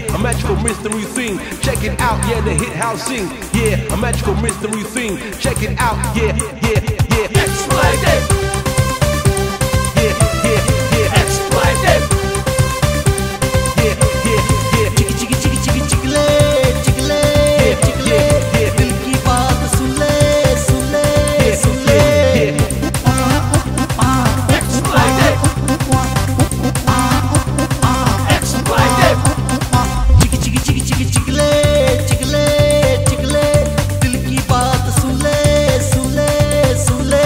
Yeah, a magical mystery thing. Check it out, yeah, the hit house sing. Yeah, a magical mystery thing. Check it out, yeah, yeah, yeah. Exploded. Yeah, yeah, yeah. Exploded. Yeah, yeah, yeah. चिक चिक चिक चिक चिकले चिकले चिकले दिल की बात सुन ले सुन ले सुन ले Exploded. Exploded. चिक चिक चिक चिक चिकले चिकले चिकले दिल की बात सुन ले सुन ले सुन ले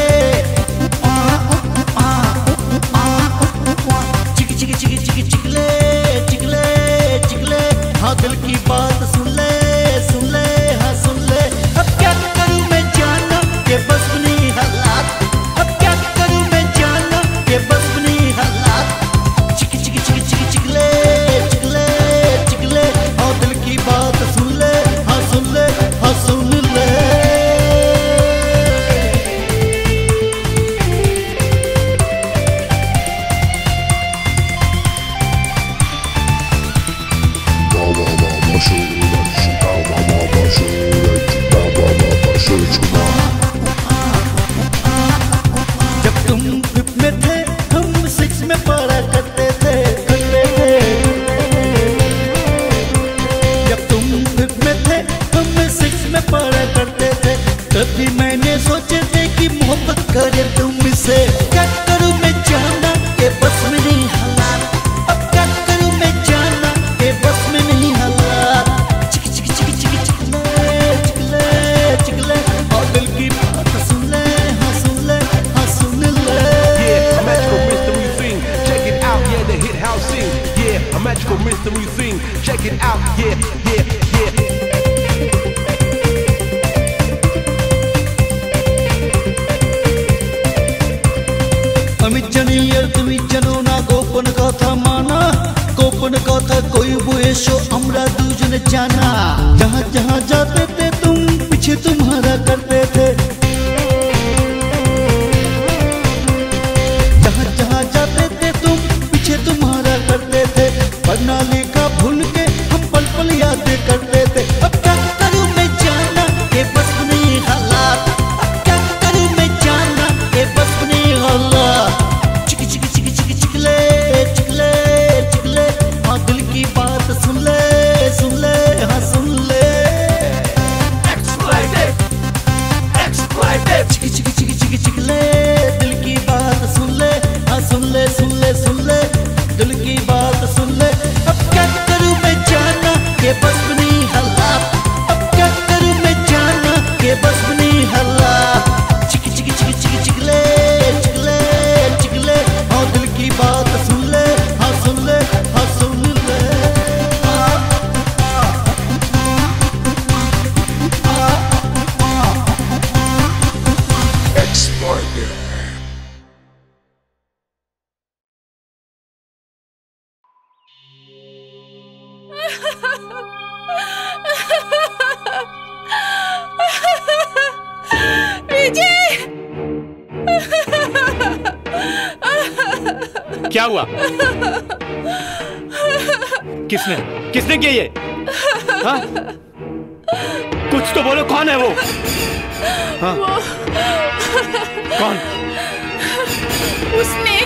चिक चिक चिक चिक चिकले चिकले चिकले हाँ दिल की बात सुन ले हाँ सुन ले अब क्या करूँ मैं जाना के बस नहीं हालात अब क्या करूँ मैं जाना के बस नहीं हालात चिक चिक चिक चिक चिकले चिकले चिकले हाँ दिल की बात सुन ले हाँ सुन ले हाँ सुन ले जब तुम फिफ्थ में थे हम सिक्स में पढ़ा करते थे जब तुम फिफ्थ में थे हम सिक्स में पढ़ा करते थे तभी मैंने सोचे थे कि मोहब्बत करे तुमसे क्या करूँ मैं जाना के बस में नहीं हालात अब क्या करूँ मैं जाना के बस में नहीं हालात चिक चिक चिक चिक चिकले चिकले चिकले और दिल की बात सुन ले हाँ सुन ले हाँ सुन ले Yeah, a magical mystery thing. Check it out, yeah, the hit house sing. Yeah, a magical mystery thing. Check it out, yeah, yeah, yeah. Amit जनियर तुमी जनो ना गोपन कथा माना गोपन कथा कोई बुएशो हमरा दूजन जाना जहाँ जहाँ जाते थे तुम पीछे तुम्हारा करते थे जहाँ जहाँ जाते थे तुम पीछे तुम्हारा करते थे पढ़ना लिखा भूल के हम पल पल यादें करते थे अब क्या करूँ मैं जाना के बस नहीं हालात अब क्या करूँ मैं जाना के बस नहीं हालात चिक चिक चिक चिक चिकले चिकले चिकले हाँ दिल की बात सुन ले हाँ सुन ले Exploded. Exploded. चिक चिक चिक चिक चिकले दिल की बात सुन ले हाँ सुन ले दिल की बात सुन ले अब क्या करूँ मैं जाना के बस में नहीं हालात अब क्या करूँ मैं जाना के बस में नहीं हालात चिक चिक चिक चिक चिकले चिकले चिकले हाँ दिल की बात सुन ले हाँ सुन ले हाँ सुन ले Exploded. विजय क्या हुआ? किसने किसने किया ये? हाँ? कुछ तो बोलो, कौन है वो? हाँ? कौन? उसने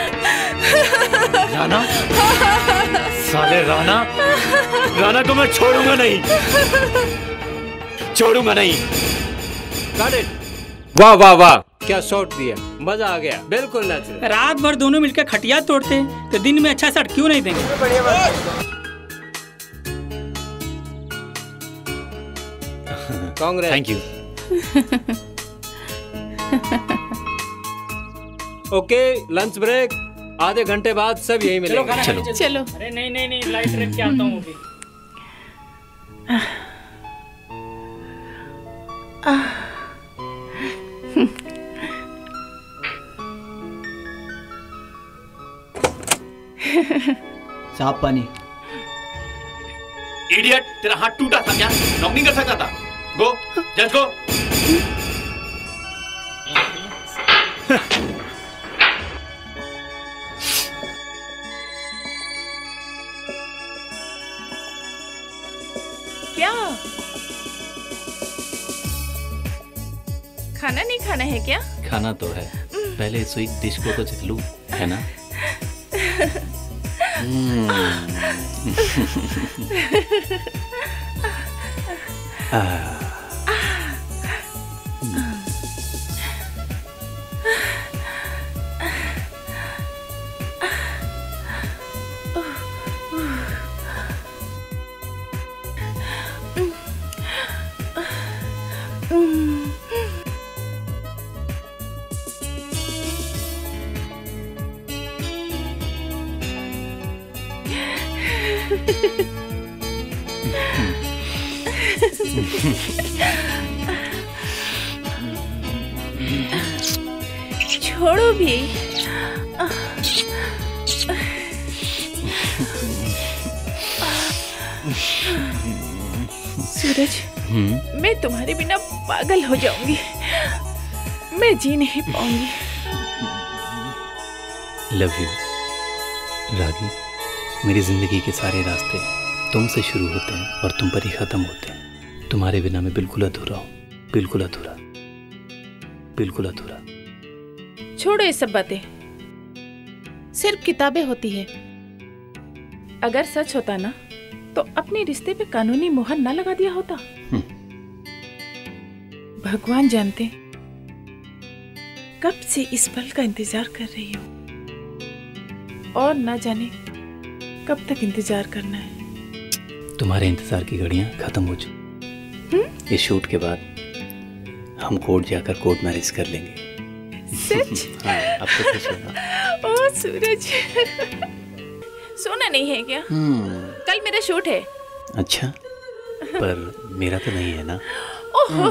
राना? साले राना को मैं छोड़ूंगा नहीं, छोड़ूंगा नहीं। Got it. वाह वाह वाह, क्या शॉट दिया, मजा आ गया, बिल्कुल नेचुरल। रात भर दोनों मिलकर खटिया तोड़ते तो दिन में अच्छा शॉट क्यों नहीं देंगे? Congress. Thank you. Okay, lunch break, आधे घंटे बाद सब यही मिलेंगे। चलो चलो। अरे नहीं नहीं नहीं, लाइट रख के आता हूँ अभी। साफ पानी। इडियट, तेरा हाथ टूटा था क्या? नॉक नहीं कर सकता था? Go, just go. क्या? खाना नहीं खाना है क्या? खाना तो है, पहले स्वीट डिश को तो चख लूं, है ना? छोड़ो भी। सूरज, मैं तुम्हारे बिना पागल हो जाऊंगी। मैं जी नहीं पाऊंगी। Love you Ragi. मेरी जिंदगी के सारे रास्ते तुमसे शुरू होते हैं और तुम पर ही खत्म होते हैं। तुम्हारे बिना मैं बिल्कुल अधूरा हूँ, बिल्कुल अधूरा, बिल्कुल अधूरा। छोड़ो ये सब बातें, सिर्फ किताबें होती है। अगर सच होता ना तो अपने रिश्ते पे कानूनी मुहर ना लगा दिया होता। भगवान जानते कब से इस पल का इंतजार कर रही हूँ, और ना जाने कब तक इंतजार करना है। तुम्हारे इंतजार की घड़ियां खत्म हो चुकी। इस शूट के बाद हम कोर्ट जाकर कोर्ट मैरिज कर लेंगे। सच? हाँ, अब तो खुश हो ना? ओ सूरज, सोना नहीं है क्या? कल मेरा शूट है। अच्छा, पर मेरा तो नहीं है ना? ओहो।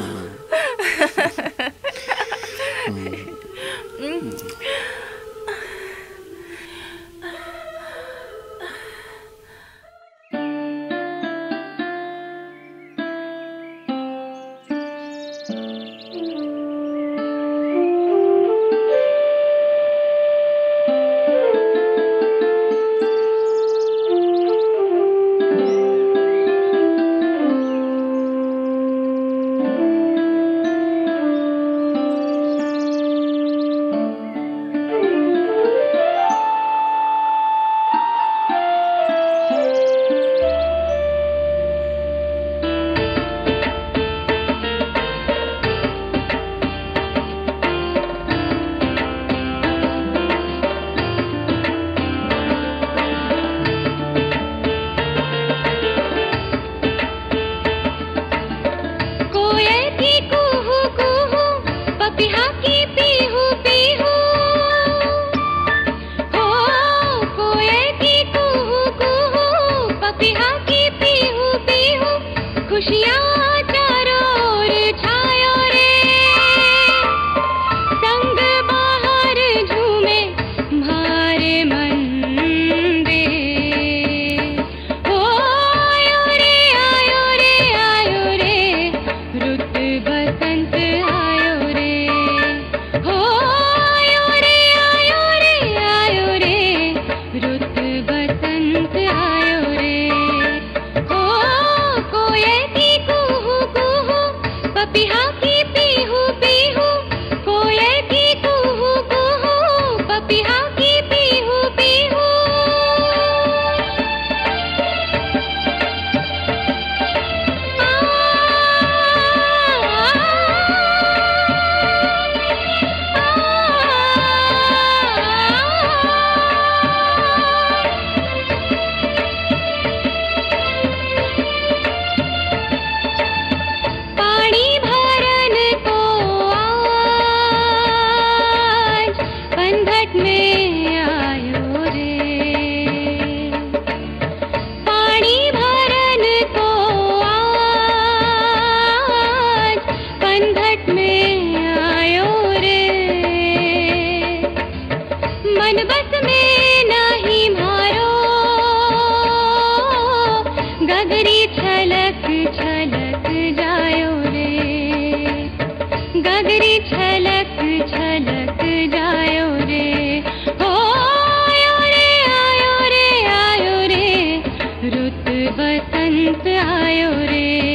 बसंत आयो रे।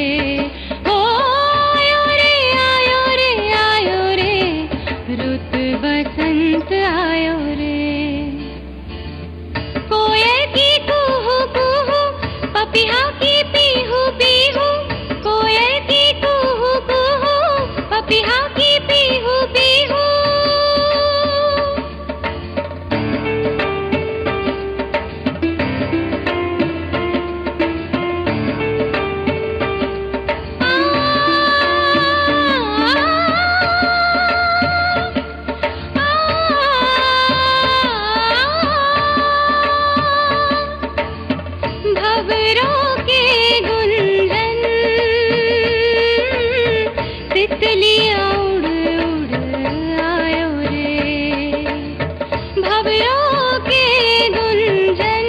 आयो रे। कोयल की कूहू कूहू, पपीहा की पीहू पीहू, कोयल की कूहू कूहू, पपीहा की पीहू पीहू। भंवरों के गुंजन, तितलियां उड़ उड़ आयो रे। भंवरों के गुंजन,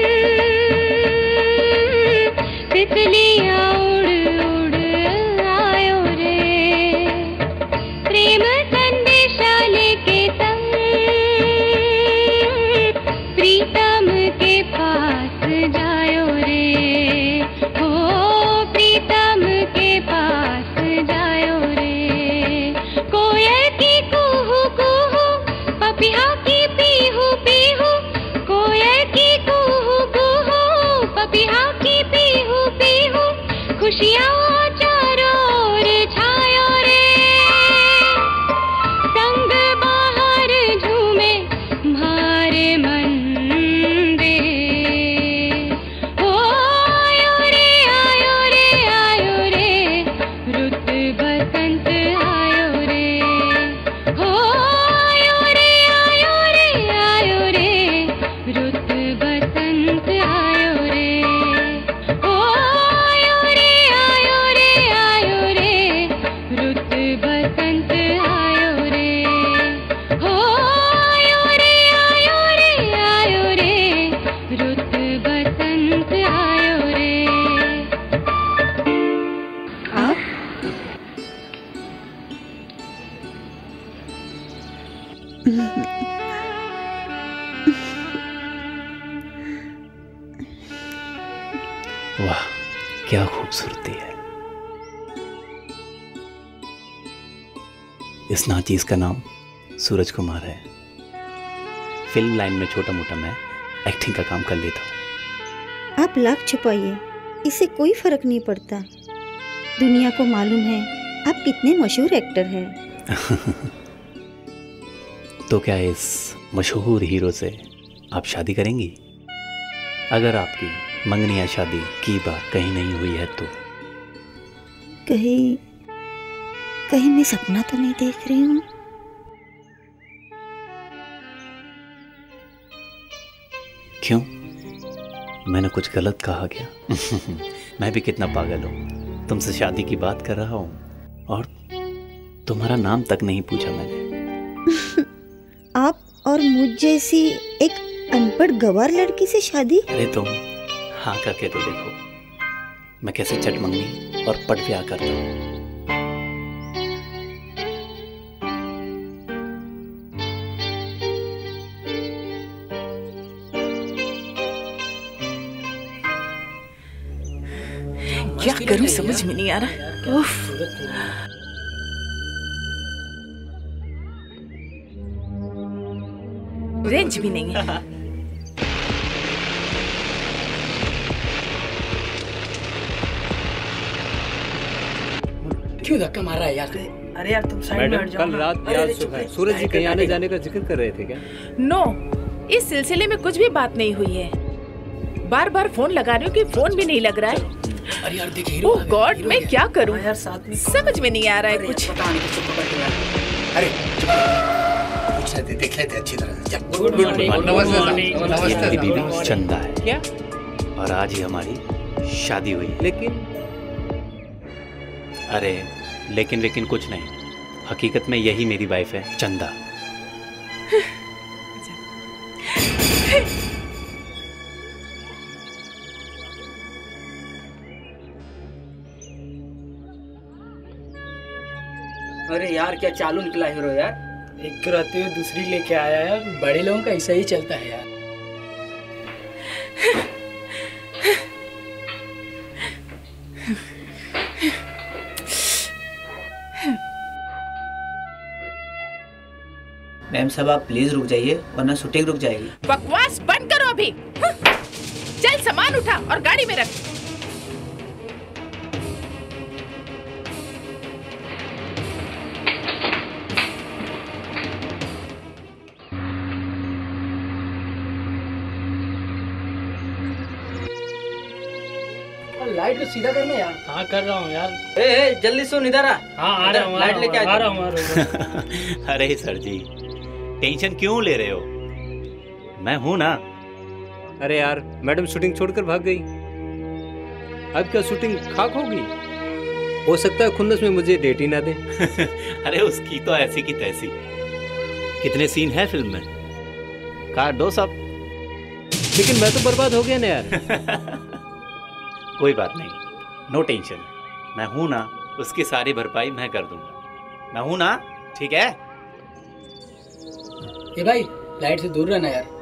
तितलियां उड़ उड़ आयो रे। प्रेम संदेशा लेके संग, प्रीतम के पास जायो रे। हो प्रीतम के पास जायो रे। कोयल की कूहू कूहू, पपीहा की पीहू पीहू, कोयल की कूहू कूहू, पपीहा की पीहू पीहू। खुशियाँ चारों ओर छायो रे। संग बाहर झूमे म्हारे मन दे। ओ आयो रे आयो रे आयो रे, रुत बसंत आयो रे। ओ आयो रे आयो रे आयो रे, रुत बसंत आयो रे। ओ आयो रे आयो रे आयो रे, रुत बसंत आयो रे। हो आयो रे आयो रे आयो रे, रुत बसंत आयो रे। वाह क्या खूबसूरती है। इस नाचीज का नाम सूरज कुमार है। फिल्म लाइन में छोटा मोटा मैं एक्टिंग का काम कर लेता हूँ। आप लाख छुपाइए, इससे कोई फर्क नहीं पड़ता। दुनिया को मालूम है आप कितने मशहूर एक्टर हैं। तो क्या इस मशहूर हीरो से आप शादी करेंगी? अगर आपकी मंगनी या शादी की बात कहीं नहीं हुई है तो? कहीं मैं सपना तो नहीं देख रही हूँ? क्यों, मैंने कुछ गलत कहा क्या? मैं भी कितना पागल हूँ, तुमसे शादी की बात कर रहा हूँ और तुम्हारा नाम तक नहीं पूछा मैंने। आप और मुझ जैसी एक अनपढ़ गवार लड़की से शादी? अरे तुम हाँ करके तो देखो, मैं कैसे चट मंगनी और पट ब्याह करता हूँ। क्या करूं समझ में नहीं आ रहा। उफ। रेंज भी नहीं है। क्यों धक्का मार रहा है यार? अरे यार तुम साइड में हट जाओ। कल रात यार सुबह सूरज जी कहीं आने जाने का जिक्र कर रहे थे क्या? नो, इस सिलसिले में कुछ भी बात नहीं हुई है। बार बार फोन लगा रही हूँ कि फोन भी नहीं लग रहा है। अरे यार देख हीरो। ओह गॉड, मैं क्या करूँ यार साथ में समझ में नहीं आ रहा है कुछ। पता नहीं किसको पकड़ के यार। अरे पूछ लेते, देख लेते अच्छी तरह। Good morning. ये मेरी बीवी चंदा है क्या? और आज ही हमारी शादी हुई है। लेकिन अरे लेकिन कुछ नहीं, हकीकत में यही मेरी वाइफ है चंदा। अरे यार क्या चालू निकला हीरो यार। एक रहते हुए दूसरी लेके आया यार। बड़े लोगों का ऐसा ही चलता है यार। मैम साहब आप प्लीज रुक जाइए वरना शूटिंग रुक जाएगी। बकवास बंद करो अभी। चल सामान उठा और गाड़ी में रख। लाइट को सीधा करना यार। हाँ कर रहा हूँ यार। ए जल्दी सुन इधर आ। हाँ आ रहा हूँ। लाइट लेके आ रहा हूँ। अरे सर जी टेंशन क्यों ले रहे हो, मैं हूं ना। अरे यार मैडम शूटिंग छोड़कर भाग गई, अब क्या शूटिंग खाक होगी? हो सकता है खुन्नस में मुझे डेट ही ना दे। अरे उसकी तो ऐसी की तैसी। कितने सीन है फिल्म में, काट दो सब। लेकिन मैं तो बर्बाद हो गया ना यार। कोई बात नहीं, नो टेंशन, मैं हूं ना, उसकी सारी भरपाई मैं कर दूंगा, मैं हूं ना, ठीक है? ए भाई लाइट से दूर रहना यार।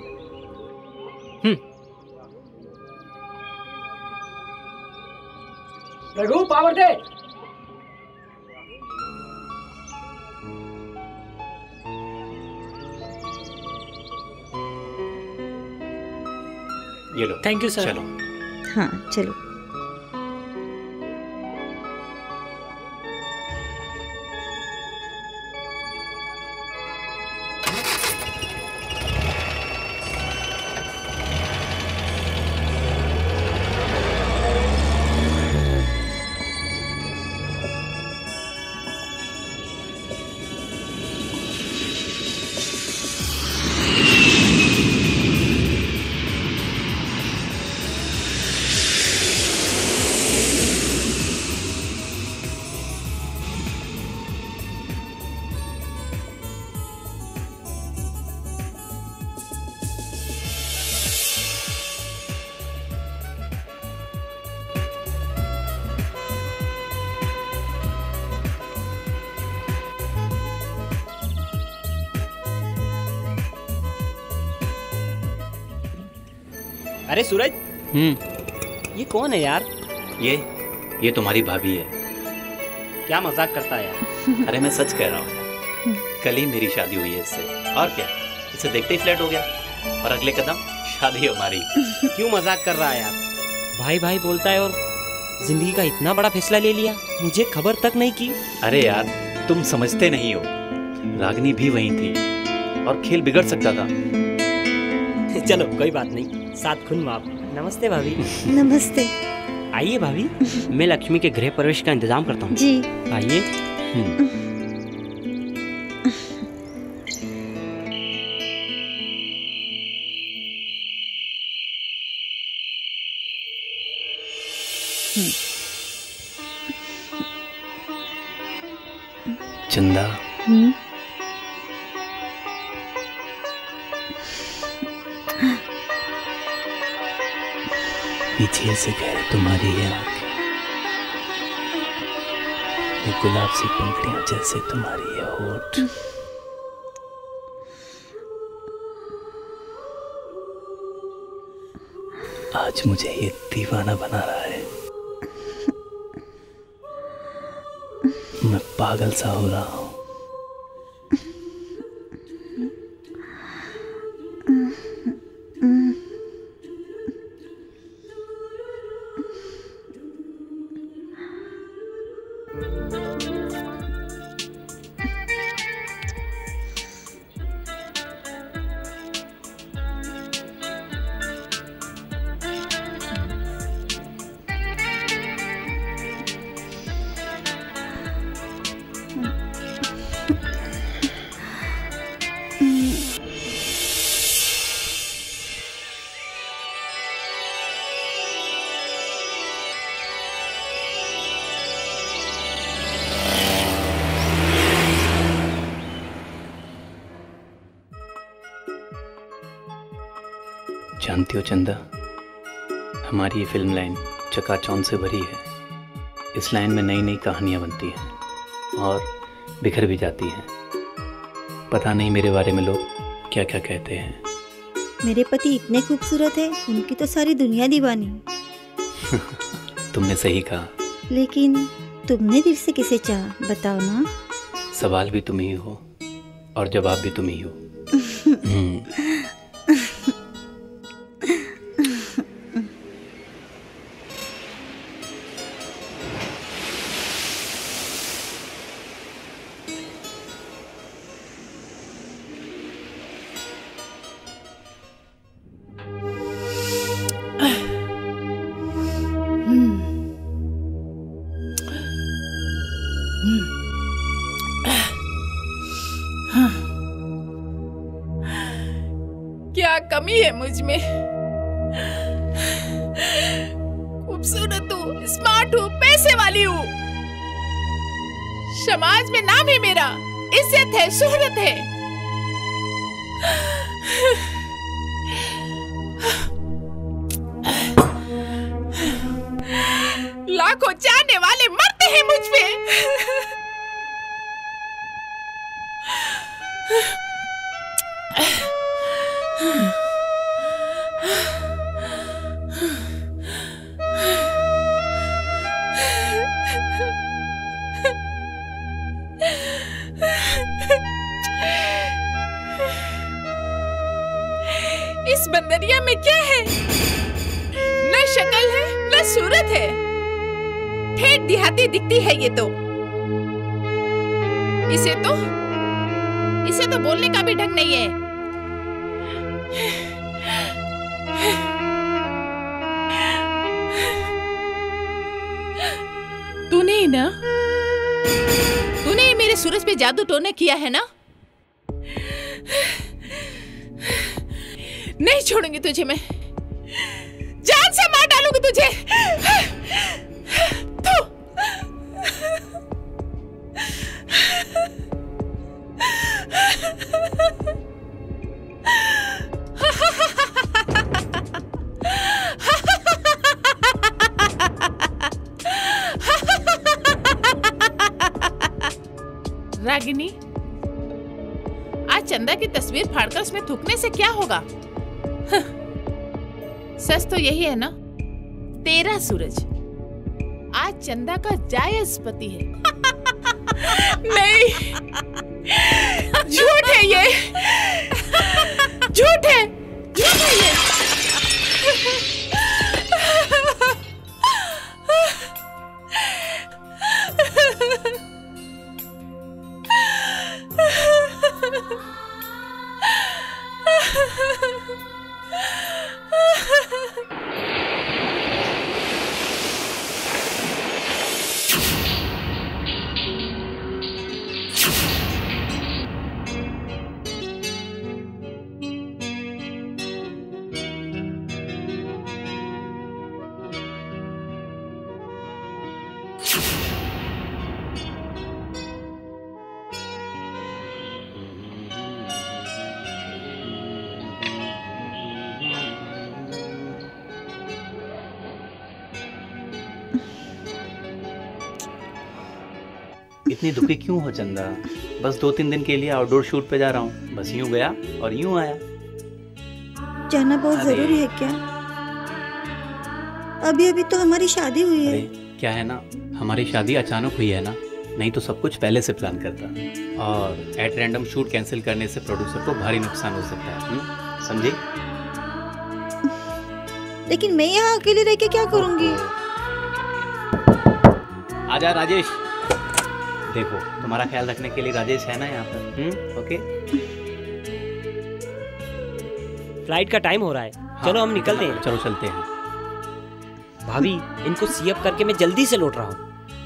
रघु पावर दे। ये लो। Thank you sir. चलो। हाँ चलो। अरे सूरज, ये कौन है यार? ये तुम्हारी भाभी है। क्या मजाक करता है यार? अरे मैं सच कह रहा हूँ, कल ही मेरी शादी हुई है इससे, और क्या, इसे देखते ही फ्लैट हो गया, और अगले कदम शादी हमारी। क्यों मजाक कर रहा है यार? भाई भाई बोलता है और जिंदगी का इतना बड़ा फैसला ले लिया, मुझे खबर तक नहीं की। अरे यार तुम समझते नहीं हो, रागनी भी वहीं थी और खेल बिगड़ सकता था। चलो कोई बात नहीं, साथ खुन माप। नमस्ते भाभी। नमस्ते। आइए भाभी, मैं लक्ष्मी के गृह प्रवेश का इंतजाम करता हूँ। जी आइए। चंदा, पीछे से गए तुम्हारी आँख, ये गुलाब सी पंखुड़ियां जैसे तुम्हारी ये होठ। आज मुझे ये दीवाना बना रहा है, मैं पागल सा हो रहा हूँ। जानती हो चंदा, हमारी ये फिल्म लाइन चकाचौंध से भरी है। इस लाइन में नई नई कहानियाँ बनती हैं और बिखर भी जाती हैं। पता नहीं मेरे बारे में लोग क्या क्या कहते हैं। मेरे पति इतने खूबसूरत है, उनकी तो सारी दुनिया दीवानी। तुमने सही कहा। लेकिन तुमने दिल से किसे चाहा, बताओ ना। सवाल भी तुम ही हो और जवाब भी तुम ही हो। क्या कमी है मुझ में? खूबसूरत हूँ, स्मार्ट हूँ, पैसे वाली हूँ, समाज में नाम है मेरा, इज्जत है, शोहरत है। लाखों चाहने वाले मरते हैं मुझ पे। इस बंदरिया में क्या है? न शक्ल है, न सूरत है, ठेठ देहाती दिखती है ये तो। इसे तो बोलने का भी ढंग नहीं है। तूने मेरे सूरज पे जादू टोने किया है ना? नहीं छोड़ूंगी तुझे मैं, जान से मार डालूंगी तुझे। रागिनी, आज चंदा की तस्वीर फाड़कर उसमें थूकने से क्या होगा? सच तो यही है ना, तेरा सूरज आज चंदा का जायज पति है। नहीं, झूठ है ये, झूठ है, झूठ है ये। इतनी दुखी क्यों हो चंदा? बस 2-3 दिन के लिए आउटडोर शूट पे जा रहा हूँ, बस यूं गया और यूं आया। जाना बहुत जरूरी है क्या? अभी अभी तो हमारी शादी हुई है। क्या है ना, हमारी शादी अचानक हुई है ना, नहीं तो सब कुछ पहले से प्लान करता। और एट रैंडम शूट कैंसिल करने से प्रोड्यूसर को भारी नुकसान हो सकता है, समझे? लेकिन मैं यहाँ अकेले रह के क्या करूँगी? आजा राजेश, देखो तुम्हारा ख्याल रखने के लिए राजेश है ना यहाँ पर। ओके, फ्लाइट का टाइम हो रहा है। चलो हम निकलते हैं। चलो चलते हैं। भाभी, इनको सीएफ करके मैं जल्दी से लौट रहा हूँ।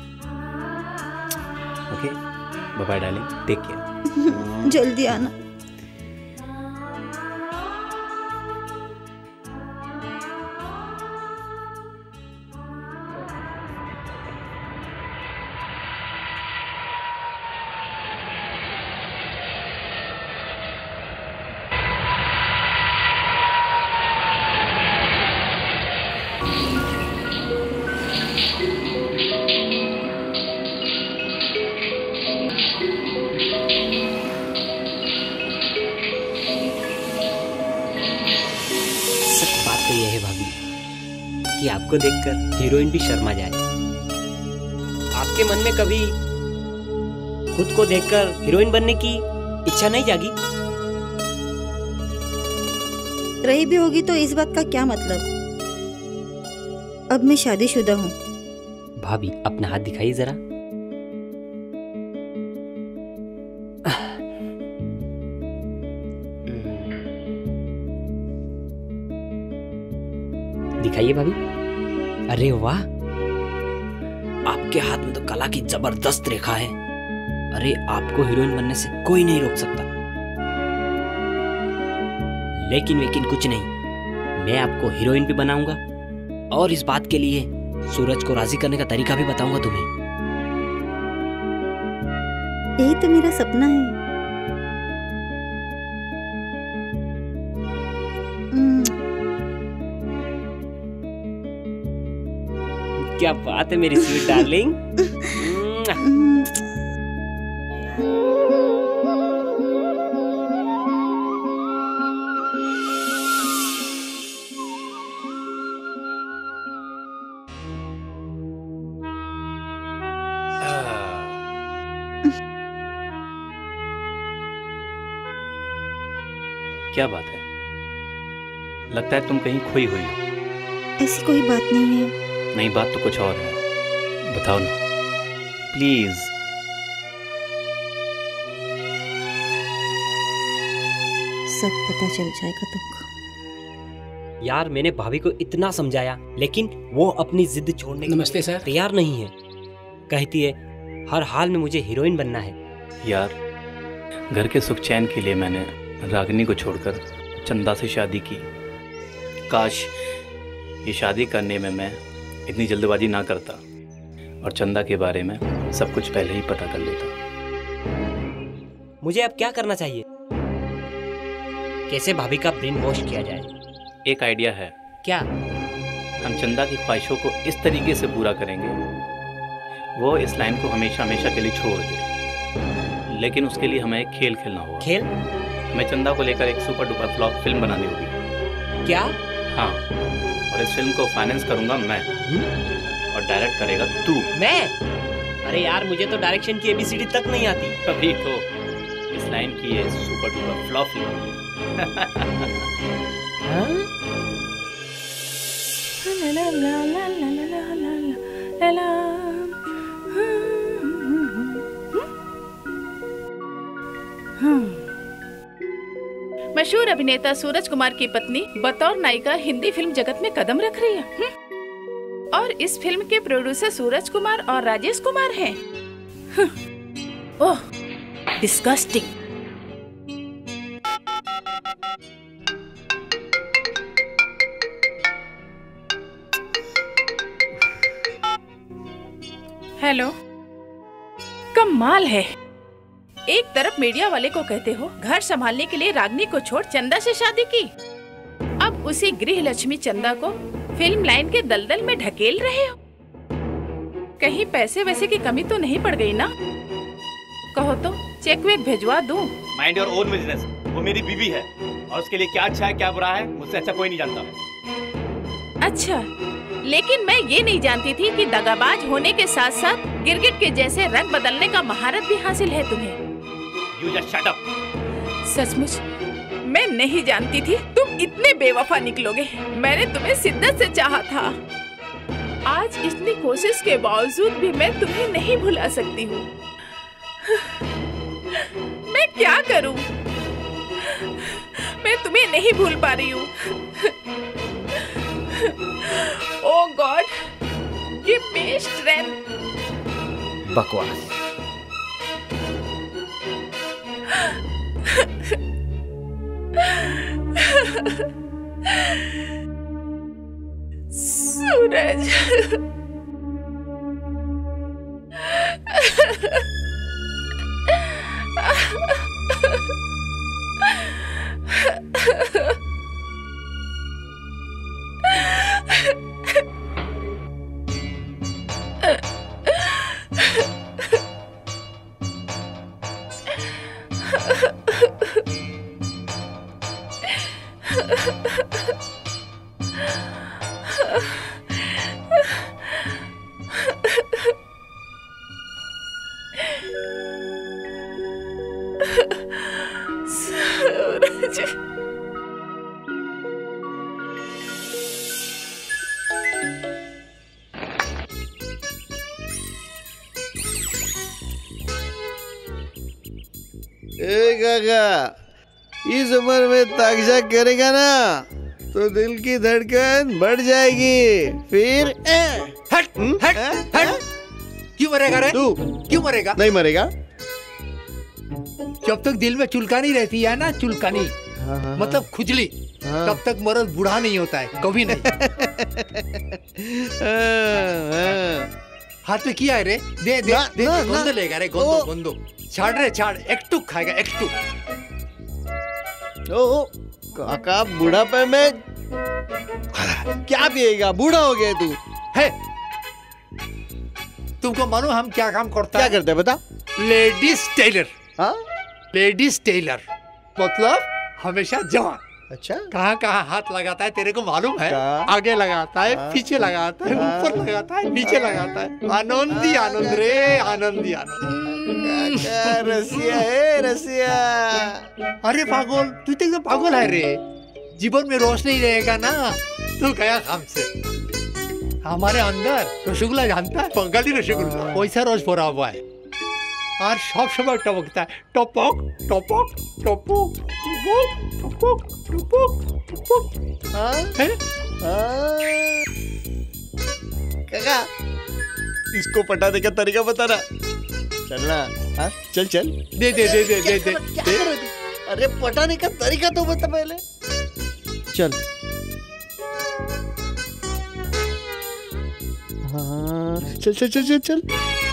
Okay, bye bye darling, take care. जल्दी आना। कि आपको देखकर हीरोइन भी शर्मा जाए। आपके मन में कभी खुद को देखकर हीरोइन बनने की इच्छा नहीं जागी? रही भी होगी तो इस बात का क्या मतलब? अब मैं शादीशुदा हूँ। भाभी अपना हाथ दिखाइए जरा। दिखाइए भाभी। अरे वाह, आपके हाथ में तो कला की जबरदस्त रेखा है। अरे आपको हीरोइन बनने से कोई नहीं रोक सकता। लेकिन कुछ नहीं, मैं आपको हीरोइन भी बनाऊंगा और इस बात के लिए सूरज को राजी करने का तरीका भी बताऊंगा तुम्हें। यही तो मेरा सपना है। क्या बात है मेरी स्वीट डार्लिंग। क्या बात है? लगता है तुम कहीं खोई हुई हो। ऐसी कोई बात नहीं है। नहीं, बात तो कुछ और है। बताओ ना प्लीज। सब पता चल जाएगा तुमको। यार मैंने भाभी को इतना समझाया लेकिन वो अपनी जिद छोड़ने नमस्ते सर तैयार नहीं है। कहती है हर हाल में मुझे हीरोइन बनना है। यार घर के सुख चैन के लिए मैंने रागिनी को छोड़कर चंदा से शादी की। काश ये शादी करने में मैं इतनी जल्दबाजी ना करता और चंदा के बारे में सब कुछ पहले ही पता कर लेता। मुझे अब क्या करना चाहिए? कैसे भाभी का ब्रेन वॉश किया जाए? एक आइडिया है। क्या? हम चंदा की ख्वाहिशों को इस तरीके से पूरा करेंगे वो इस लाइन को हमेशा हमेशा के लिए छोड़ दे। लेकिन उसके लिए हमें एक खेल खेलना होगा। खेल? हमें चंदा को लेकर एक सुपर डुपर फ्लॉप फिल्म बनानी होगी। क्या? हाँ, और इस फिल्म को फाइनेंस करूंगा मैं और डायरेक्ट करेगा तू। मैं? अरे यार मुझे तो डायरेक्शन की एबीसीडी तक नहीं आती। तभी तो इस लाइन की ये सुपर डुपर फ्लॉप फिल्म। मशहूर अभिनेता सूरज कुमार की पत्नी बतौर नायिका हिंदी फिल्म जगत में कदम रख रही है। और इस फिल्म के प्रोड्यूसर सूरज कुमार और राजेश कुमार हैं। ओह, डिस्गस्टिंग। हेलो, कमाल है। एक तरफ मीडिया वाले को कहते हो घर संभालने के लिए रागिनी को छोड़ चंदा से शादी की, अब उसी गृह लक्ष्मी चंदा को फिल्म लाइन के दलदल में ढकेल रहे हो। कहीं पैसे वैसे की कमी तो नहीं पड़ गई ना? कहो तो चेक वेक भिजवा दूं। Mind your own business. वो मेरी बीवी है और उसके लिए क्या अच्छा है क्या बुरा है मुझसे अच्छा कोई नहीं जानता। अच्छा, लेकिन मैं ये नहीं जानती थी कि दगाबाज होने के साथ साथ गिरगिट के जैसे रंग बदलने का महारत भी हासिल है तुम्हें। You just shut up. सचमुच मैं नहीं जानती थी तुम इतने बेवफा निकलोगे। मैंने तुम्हें शिद्दत से चाहा था। आज इतनी कोशिश के बावजूद भी मैं तुम्हें नहीं भुला सकती हूँ। मैं क्या करूँ? मैं तुम्हें नहीं भूल पा रही हूँ। Oh God, give me strength. बकवास। सूरज, काका, इस उम्र में ताकझाक करेगा ना तो दिल की धड़कन बढ़ जाएगी, फिर हट हट हट। क्यों मरेगा रे तू? क्यों मरेगा? नहीं मरेगा। जब तक दिल में चुलकानी रहती है ना, चुलकानी मतलब खुजली, तब तक मर्द बूढ़ा नहीं होता है, कभी नहीं। हाथ में किया है रे? दे दे दे, गोंदो लेगा रे, गोंदो गोंदो। छाड़ रे छाड़, एक टुक खाएगा, एक टुक। ओ काका, बुढ़ापे में क्या पिएगा? बूढ़ा हो गया तू। है तुमको मालूम हम क्या काम करता है? क्या करते हैं बता? Ladies tailor. हाँ, लेडीज टेलर मतलब हमेशा जवान। अच्छा, कहाँ कहाँ हाथ लगाता है तेरे को मालूम है? आगे लगाता है, पीछे लगाता है, ऊपर लगाता है, नीचे लगाता है। आनंदी आनंद रे, आनंदी आनंद। रसिया है रसिया। अरे पागल, तू तो एकदम पागल है रे। जीवन में रोशनी रहेगा ना, तू गया काम से। हमारे अंदर रसगुल्ला जानता है, बंगाली रसगुल्ला, वैसा रोज भरा हुआ है और सब समय टपकता है, टपक टपक टपक टपक टपक टपक। काका, इसको पटाने का तरीका बता ना। चलना, हाँ चल चल। दे दे दे दे दे दे, दे। अरे पटाने का तरीका तो बता पहले। चल। हाँ चल चल चल चल चल।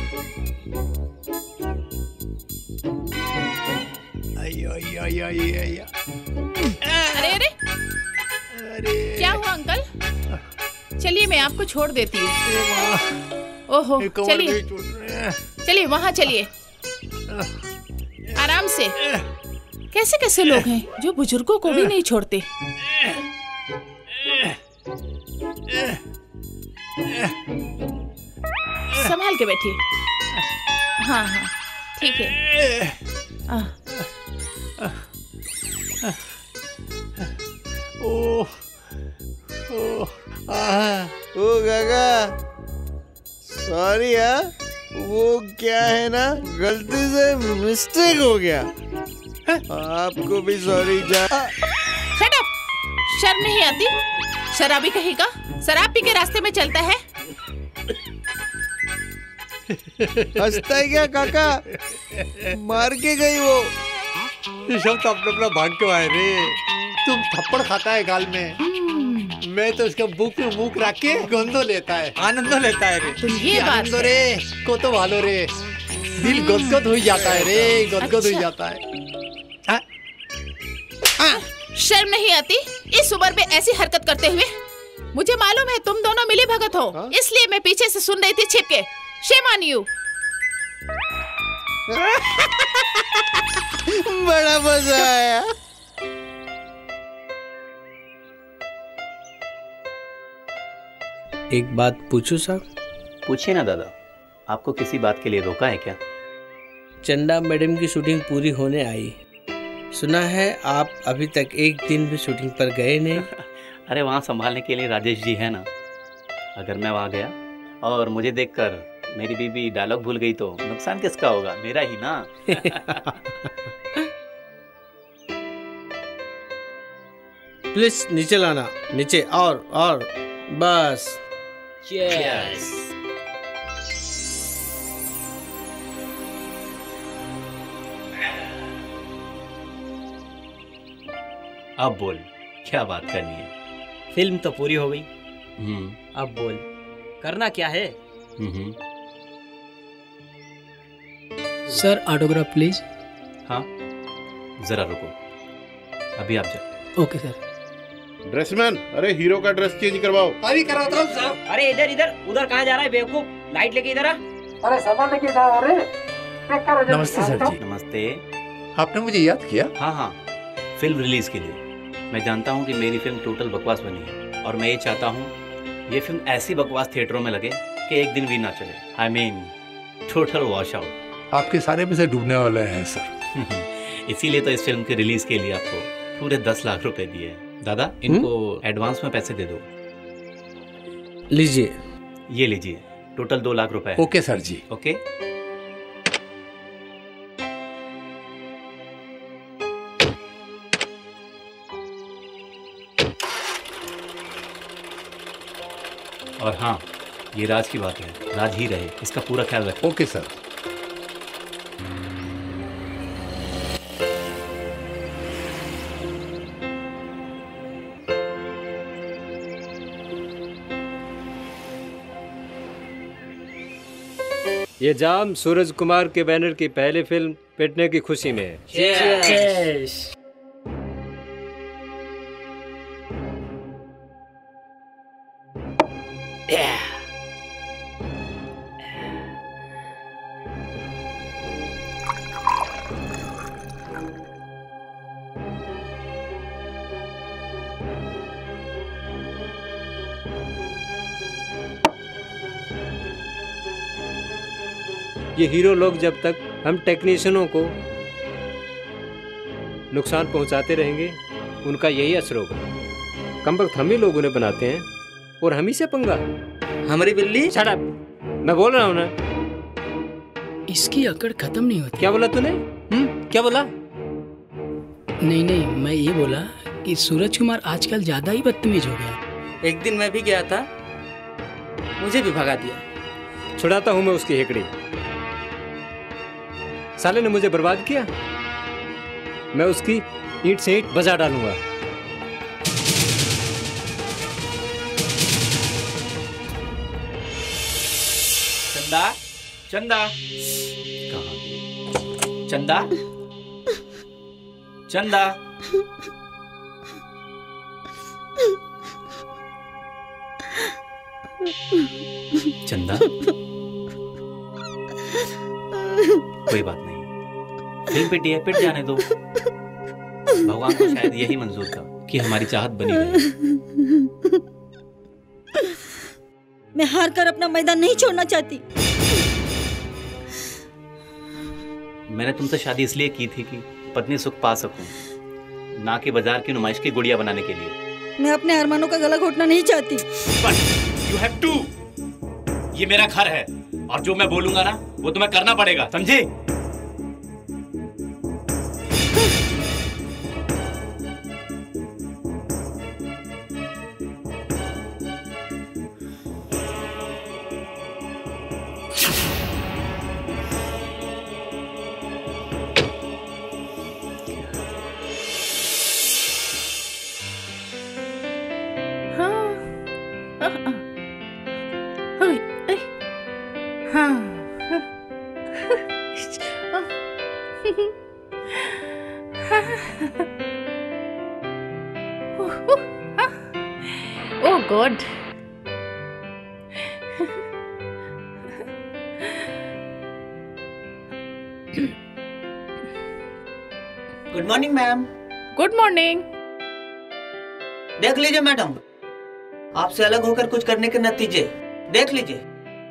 अरे अरे क्या हुआ अंकल? चलिए मैं आपको छोड़ देती हूँ। ओहो, चलिए चलिए वहाँ चलिए, आराम से। कैसे कैसे लोग हैं जो बुजुर्गों को भी नहीं छोड़ते। संभाल के बैठिए। हाँ हाँ ठीक है। ओ गागा, सॉरी यार, वो क्या है ना, गलती से मिस्टेक हो गया। आपको भी सॉरी। शट अप, शर्म नहीं आती? शराबी कहेगा, शराब पी के रास्ते में चलता है। हंसता है क्या काका? मार के गई वो। ये सब तो अपना अपना भाग के आए रे। तुम थप्पड़ खाता है गाल में, मैं तो उसके बुक में मुंह रख के गंदो लेता है, आनंदो लेता है रे। तो ये बात आनंदो रे को तो भालो रे, दिल गदगद हो जाता है रे, गदगद हो जाता है। शर्म नहीं आती इस उम्र में ऐसी हरकत करते हुए? मुझे मालूम है तुम दोनों मिली भगत हो, इसलिए मैं पीछे से सुन रही थी छिप के। Shame on you. बड़ा मजा आया। एक बात पूछूं साहब? पूछिए ना दादा, आपको किसी बात के लिए रोका है क्या? चंदा मैडम की शूटिंग पूरी होने आई, सुना है आप अभी तक एक दिन भी शूटिंग पर गए नहीं। अरे वहाँ संभालने के लिए राजेश जी है ना, अगर मैं वहाँ गया और मुझे देखकर मेरी बीबी डायलॉग भूल गई तो नुकसान किसका होगा? मेरा ही ना। प्लीज नीचे लाना, नीचे और बस। Cheers. अब बोल, क्या बात करनी है? फिल्म तो पूरी हो गई, अब बोल करना क्या है? Sir autograph please. हाँ जरा रुको, अभी आप जाओ। Okay sir. ड्रेसमैन, अरे हीरो का ड्रेस चेंज करवाओ। अभी करवाता हूँ साहब। अरे इधर इधर, उधर कहाँ जा रहा है बेवकूफ? लाइट लेके इधर आ। अरे सामान लेके जा रहे। नमस्ते सर जी। नमस्ते। आपने मुझे याद किया? हाँ, फिल्म रिलीज के लिए। मैं जानता हूँ कि मेरी फिल्म टोटल बकवास बनी है और मैं ये चाहता हूँ ये फिल्म ऐसी बकवास थिएटरों में लगे कि एक दिन भी ना चले। I mean, total wash out. आपके सारे पैसे डूबने वाले हैं सर। इसीलिए तो इस फिल्म के रिलीज के लिए आपको पूरे 10 लाख रुपए दिए हैं। दादा, इनको एडवांस में पैसे दे दो। लीजिए। ये लीजिए, टोटल 2 लाख रुपए। Okay sir ji. ओके। और हाँ, ये राज की बात है, राज ही रहे, इसका पूरा ख्याल रखें। Okay sir. ये जाम सूरज कुमार के बैनर की पहली फिल्म पिटने की खुशी में है। Cheers. ये हीरो लोग जब तक हम टेक्नीशियनों को नुकसान पहुंचाते रहेंगे, उनका यही असर होगा। कम वक्त हम ही लोग उन्हें बनाते हैं और हम ही से पंगा। हमारी बिल्ली शट अप, मैं बोल रहा हूँ ना। इसकी अकड़ खत्म नहीं होती। क्या बोला तूने? क्या बोला? नहीं, मैं ये बोला कि सूरज कुमार आजकल ज्यादा ही बदतमीज हो गया। एक दिन मैं भी गया था, मुझे भी भगा दिया। छुड़ाता हूँ मैं उसकी हेकड़ी। साले ने मुझे बर्बाद किया, मैं उसकी ईंट से ईंट बजा डालूंगा। चंदा, चंदा, चंदा, चंदा, चंदा, कोई बात नहीं, फिल्म पिटी है, पिट जाने दो। भगवान को शायद यही मंजूर था कि हमारी चाहत बनी रहे। मैं हार कर अपना मैदान नहीं छोड़ना चाहती। मैंने तुमसे शादी इसलिए की थी कि पत्नी सुख पा सकूं, ना कि बाजार की नुमाइश की गुड़िया बनाने के लिए। मैं अपने अरमानों का गला घोटना नहीं चाहती। But you have to। ये मेरा घर है और जो मैं बोलूंगा ना वो तुम्हें करना पड़ेगा, समझे? Oh God. Good morning ma'am. Good morning. देख लीजिए मैडम, आपसे अलग होकर कुछ करने के नतीजे देख लीजिए।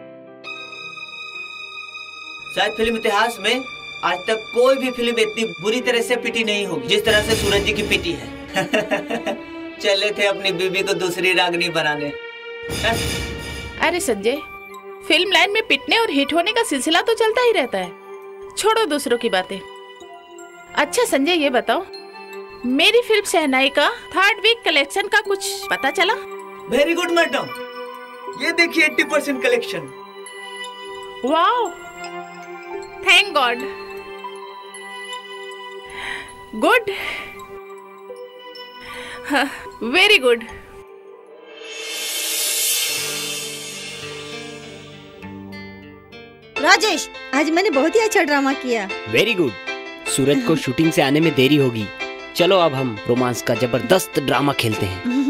शायद फिल्म इतिहास में आज तक कोई भी फिल्म इतनी बुरी तरह से पिटी नहीं होगी जिस तरह से सूरज जी की पिटी है। चले थे अपनी बीबी को दूसरी रागनी बनाने। अरे संजय, फिल्म लाइन में पिटने और हिट होने का सिलसिला तो चलता ही रहता है, छोड़ो दूसरों की बातें। अच्छा संजय, ये बताओ, मेरी फिल्म शहनाई का 3rd वीक कलेक्शन का कुछ पता चला? वेरी गुड मैडम, ये देखिए 80% collection. Wow, thank God. Good, very good. Rajesh, आज मैंने बहुत ही अच्छा ड्रामा किया। Very good. सूरज को शूटिंग से आने में देरी होगी, चलो अब हम रोमांस का जबरदस्त ड्रामा खेलते हैं।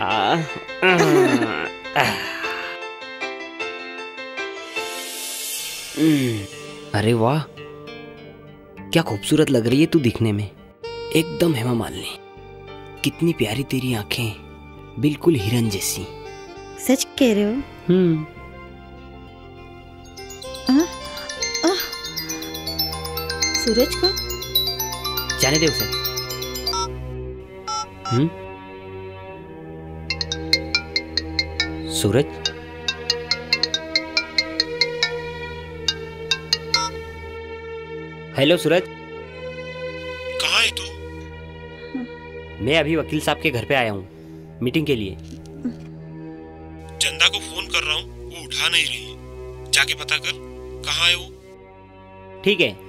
अरे वाह, क्या खूबसूरत लग रही है तू दिखने में, एकदम हेमा मालिनी। कितनी प्यारी तेरी आंखें, बिल्कुल हिरन जैसी। सच कह रहे हो? सूरज को जाने दे उसे। सूरज, हेलो सूरज। कहाँ है तू? मैं अभी वकील साहब के घर पे आया हूँ मीटिंग के लिए। चंदा को फोन कर रहा हूँ वो उठा नहीं रही है। जाके पता कर कहाँ है वो। ठीक है,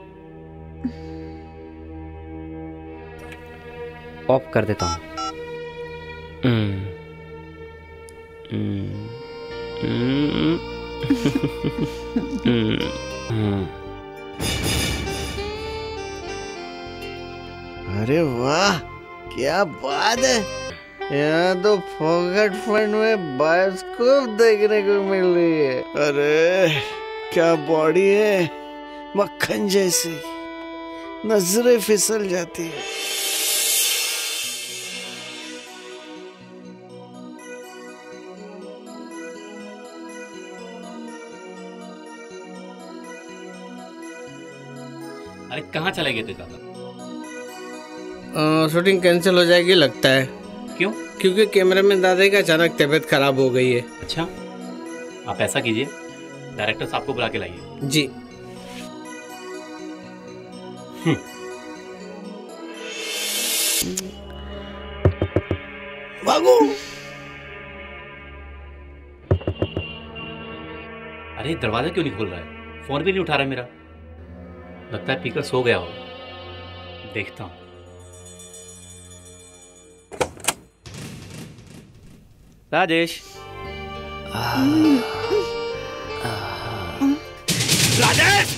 ऑफ कर देता हूँ। अरे वाह, क्या बात है। यहाँ तो फोकट फंड में बायोस्कोप देखने को मिल रही है। अरे क्या बॉडी है, मक्खन जैसी, नजरें फिसल जाती है। अरे कहाँ चले गए थे दादा? शूटिंग कैंसिल हो जाएगी लगता है। क्यों? क्योंकि कैमरामैन दादा की अचानक तबीयत खराब हो गई है। अच्छा, आप ऐसा कीजिए, डायरेक्टर साहब को बुला के लाइए। जी। भागो। अरे दरवाजा क्यों नहीं खोल रहा है? फोन भी नहीं उठा रहा मेरा। लगता है पीकर सो गया हो। देखता हूँ। राजेश। राजेश!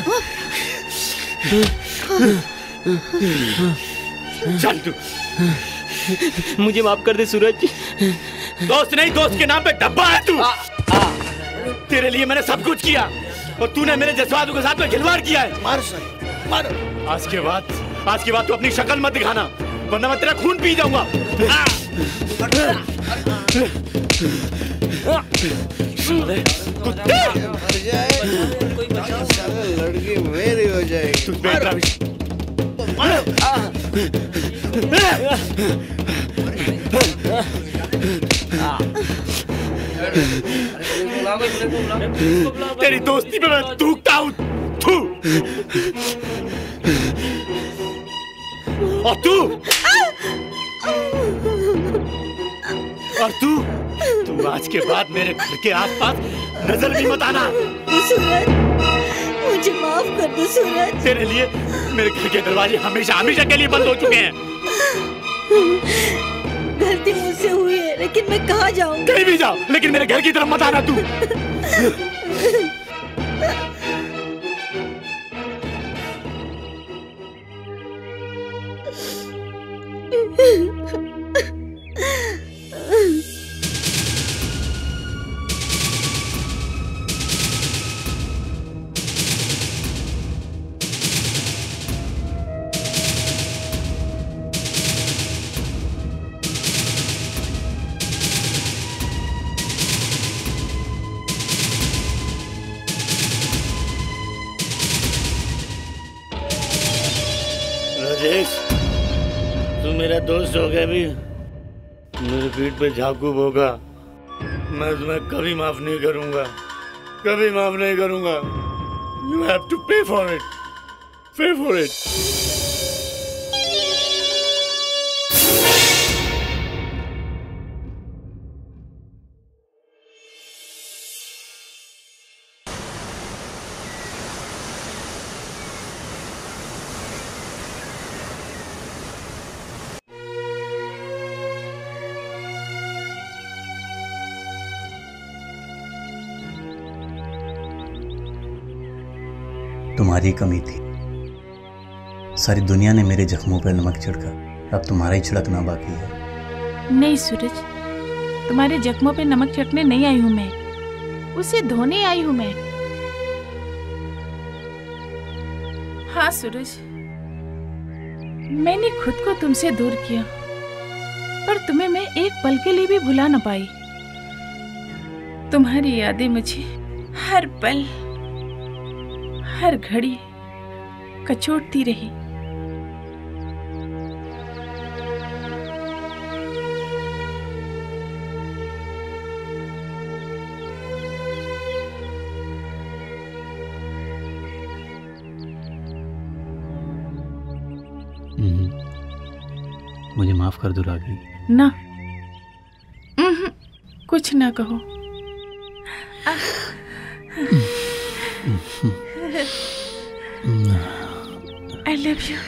चल तू। मुझे माफ कर दे सूरज। दोस्त नहीं, दोस्त के नाम पे डब्बा है तू। तेरे लिए मैंने सब कुछ किया और तूने मेरे जज्बातों के साथ में खिलवाड़ किया है। मार सही, मार। आज के बाद तू अपनी शक्ल मत दिखाना, वरना मैं तेरा खून पी जाऊंगा। लड़की मेरी हो जाएगी। तेरी दोस्ती पे मैं थूकता हूँ। थू। और तू आज के बाद मेरे घर के आसपास नजर भी मत आना। सूरज, मुझे माफ कर दो सूरज। तेरे लिए मेरे घर के दरवाजे हमेशा हमेशा के लिए बंद हो चुके हैं। गलती मुझसे हुई है, लेकिन मैं कहाँ जाऊँ? कहीं भी जाओ, लेकिन मेरे घर की तरफ मत आना तू। राजेश, तू मेरा दोस्त हो गया भी, मेरे पीठ पे झाकू भोगा, मैं तुम्हें कभी माफ नहीं करूंगा, कभी माफ नहीं करूंगा। You have to pay for it. Pay for it. तुम्हारी कमी थी। सारी दुनिया ने मेरे जख्मों पर नमक छिड़का, अब तुम्हारा ही छिड़कना बाकी है। नहीं सूरज, तुम्हारे जख्मों पे नमक छिड़कने नहीं आई हूँ मैं, उसे धोने आई हूँ मैं। हाँ सूरज, मैंने खुद को तुमसे दूर किया, पर तुम्हें मैं एक पल के लिए भी भुला न पाई। तुम्हारी यादें मुझे हर पल हर घड़ी कचोटती रही। मुझे माफ कर दो रागी। ना, कुछ ना कहो, I love you.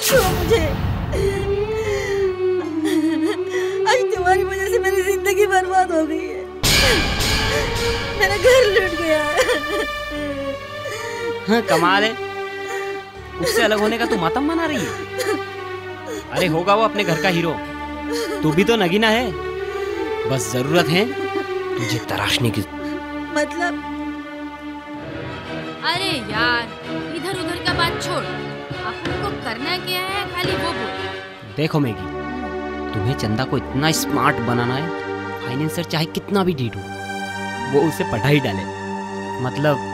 छोड़ो मुझे। आज तुम्हारी वजह से मेरी जिंदगी बर्बाद हो गई है। मेरा घर लूट गया। हाँ कमाल है, उससे अलग होने का तू मातम मना रही है। अरे होगा वो अपने घर का हीरो, तू भी तो नगीना है। बस जरूरत है तुझे तराशने की। मतलब? अरे यार इधर उधर का बात छोड़, अपन को करना क्या है खाली वो बोल। देखो मैगी, तुम्हें चंदा को इतना स्मार्ट बनाना है, फाइनेंसर चाहे कितना भी ढीठ हो वो उसे पढ़ा ही डाले। मतलब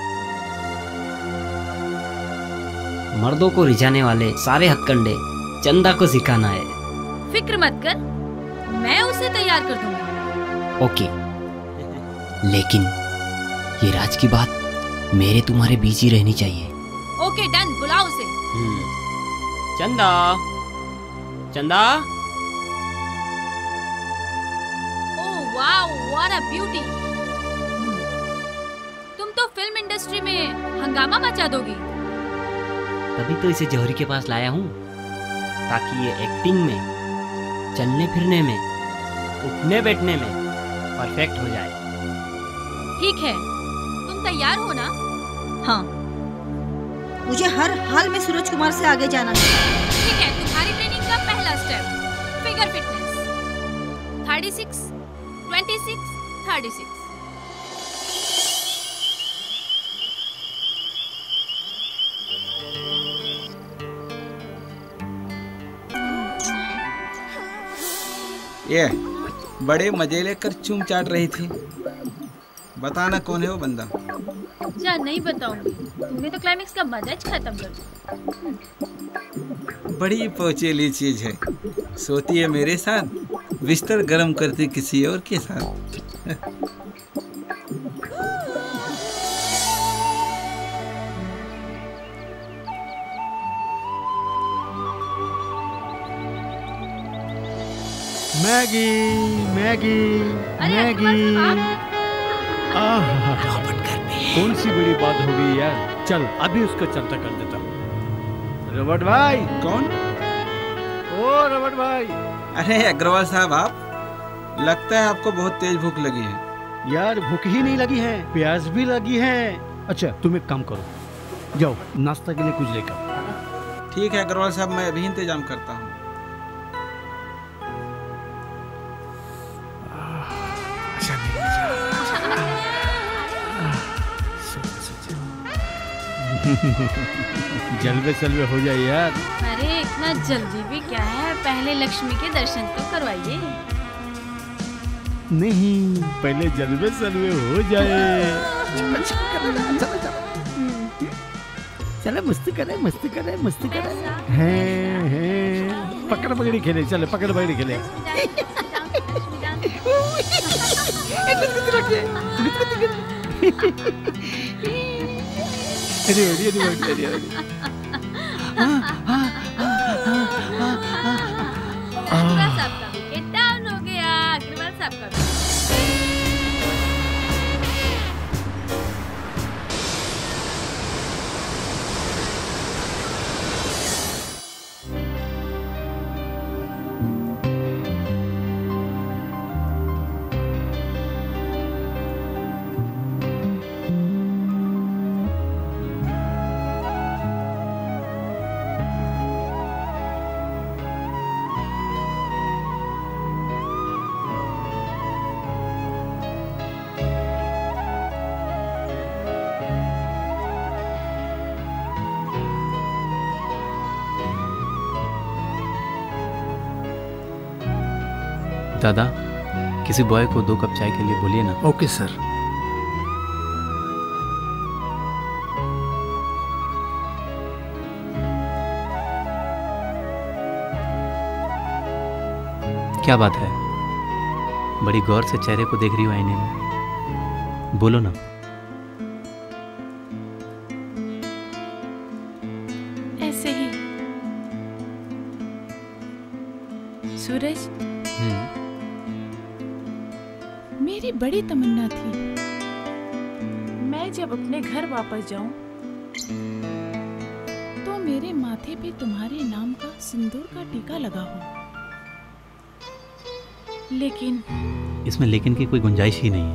मर्दों को रिझाने वाले सारे हथकंडे चंदा को सिखाना है। फिक्र मत कर, मैं उसे तैयार कर दूंगी। ओके, लेकिन ये राज की बात मेरे तुम्हारे बीच ही रहनी चाहिए। ओके डन, बुलाओ उसे। Chanda, Chanda. Oh wow, what a beauty. तुम तो फिल्म इंडस्ट्री में हंगामा मचा दोगी। तभी तो इसे जौहरी के पास लाया हूँ, ताकि ये एक्टिंग में, चलने फिरने में, उठने बैठने में परफेक्ट हो जाए। ठीक है, तुम तैयार हो ना? हाँ, मुझे हर हाल में सूरज कुमार से आगे जाना है। ठीक है, तुम्हारी ट्रेनिंग का पहला स्टेप फिगर फिटनेस। 36, 26, 36। ये बड़े मजे लेकर चूम चाट रही थी। बताना कौन है वो बंदा? जा नहीं बताऊंगी, तुमने तो क्लाइमेक्स का मजा खत्म कर दिया। बड़ी पहुंचेली चीज है, सोती है मेरे साथ, बिस्तर गर्म करती किसी और के साथ। Maggi Maggi Maggi. कौन सी बड़ी बात हो गई यार, चल अभी उसको चलता कर देता हूँ। रबट भाई। कौन? ओ रबट भाई। अरे अग्रवाल साहब, आप लगता है आपको बहुत तेज भूख लगी है। यार भूख ही नहीं लगी है, प्यास भी लगी है। अच्छा तुम एक काम करो, जाओ नाश्ता के लिए कुछ लेकर। ठीक है अग्रवाल साहब, मैं अभी इंतजाम करता हूँ। जलवे सलवे हो जाए यार। अरे इतना जल्दी भी क्या है, पहले लक्ष्मी के दर्शन तो करवाइए। नहीं, पहले जलवे सलवे हो जाए। चलो मस्ती करे मस्ती करे मस्ती करे। हैं पकड़ पकड़ी खेले, चले पकड़ पकड़ी खेले। अरे अरे अरे अरे अग्रवाल साहब का विकेट डाउन हो गया। अग्रवाल साहब का दादा, किसी बॉय को 2 कप चाय के लिए बोलिए ना। Okay sir. क्या बात है, बड़ी गौर से चेहरे को देख रही हो आईने में, बोलो ना। ऐसे ही सूरज, मेरी बड़ी तमन्ना थी मैं जब अपने घर वापस जाऊं तो मेरे माथे पे तुम्हारे नाम का सिंदूर का टीका लगा हो, लेकिन इसमें लेकिन की कोई गुंजाइश ही नहीं है।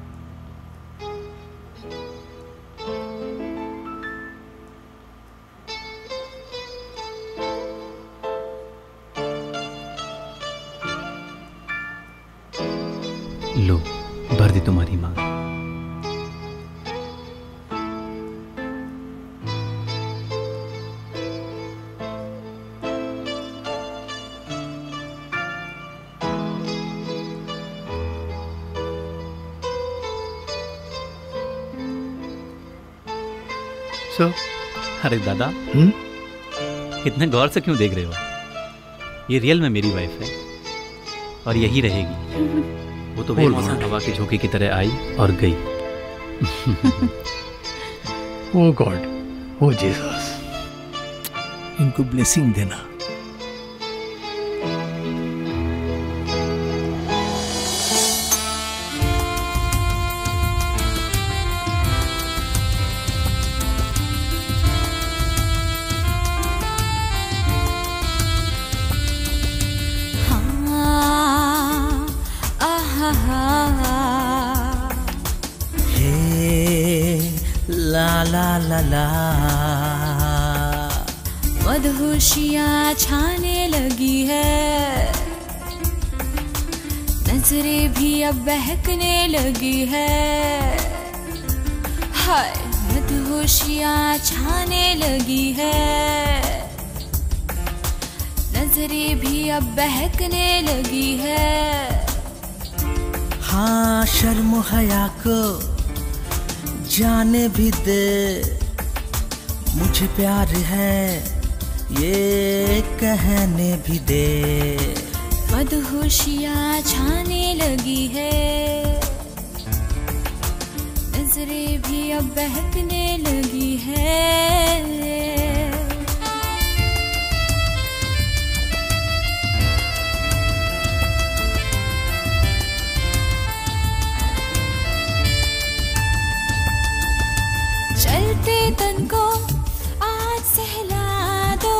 लो, भर दी तुम्हारी मांग। अरे दादा, इतने गौर से क्यों देख रहे हो? ये रियल में मेरी वाइफ है और यही रहेगी। वो तो बेमौसम हवा के झोंके की तरह आई और गई। ओ गॉड, ओ जीसस, इनको ब्लेसिंग देना। मदहोशियाँ छाने लगी है, नजरें भी अब बहकने लगी है। हाय, मदहोशियाँ छाने लगी है, नजरें भी अब बहकने लगी है। हाँ, शर्म हया को जाने भी दे, मुझे प्यार है ये कहने भी दे। मदहोशियाँ छाने लगी है, नजरें भी अब बहकने लगी है। चलते तन को आज सहला दो,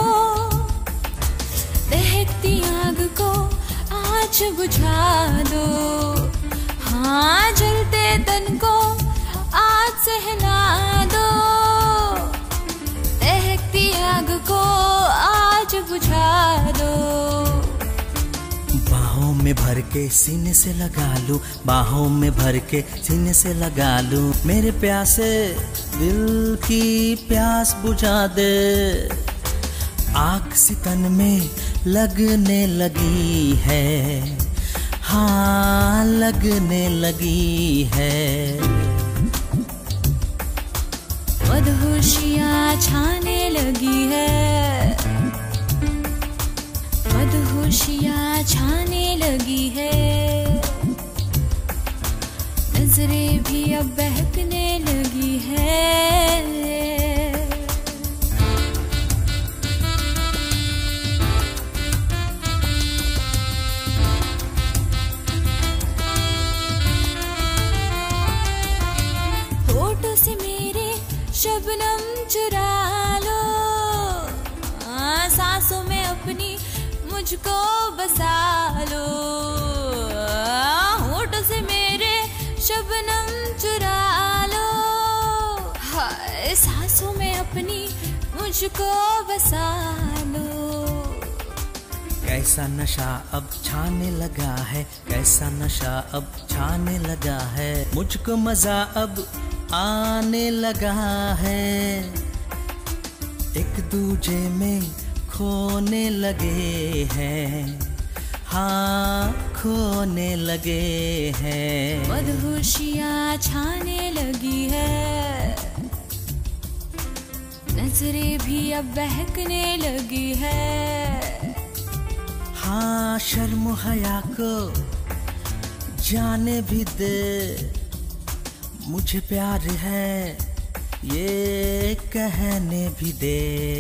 दहकती आग को आज बुझा दो। हाँ, जलते तन को आज सहला दो, दहकती आग को आज बुझा दो। बाहों में भर के सीने से लगा लूं, बाहों में भर के सीने से लगा लूं। मेरे प्यासे दिल की प्यास बुझा दे, आग सितन में लगने लगी है। हाँ, लगने लगी है। मदहोशियाँ छाने लगी है, मदहोशियाँ छाने लगी है, नजरें भी अब बहकने लगी है। होठों से मेरे शबनम चुरा लो, सांसों में अपनी मुझको बसा लो। होठों से मेरे शबनम चुरा लो, हाय, सांसों में अपनी मुझको बसा लो। कैसा नशा अब छाने लगा है, कैसा नशा अब छाने लगा है। मुझको मजा अब आने लगा है, एक दूजे में खोने लगे हैं। हाँ, खोने लगे हैं। मदहोशियाँ छाने लगी है, नजरें भी अब बहकने लगी है। हाँ, शर्म हया को जाने भी दे, मुझे प्यार है ये कहने भी दे।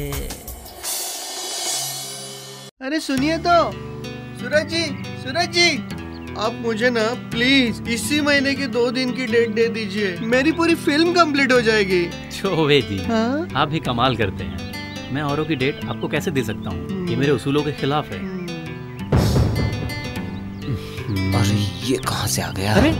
अरे सुनिए तो, सूरज जी, आप मुझे ना प्लीज इसी महीने की 2 दिन की डेट दे दीजिए, मेरी पूरी फिल्म कंप्लीट हो जाएगी। छोवे जी, आप भी कमाल करते हैं। मैं औरों की डेट आपको कैसे दे सकता हूँ? ये मेरे उसूलों के खिलाफ है। अरे ये कहाँ से आ गया? अरे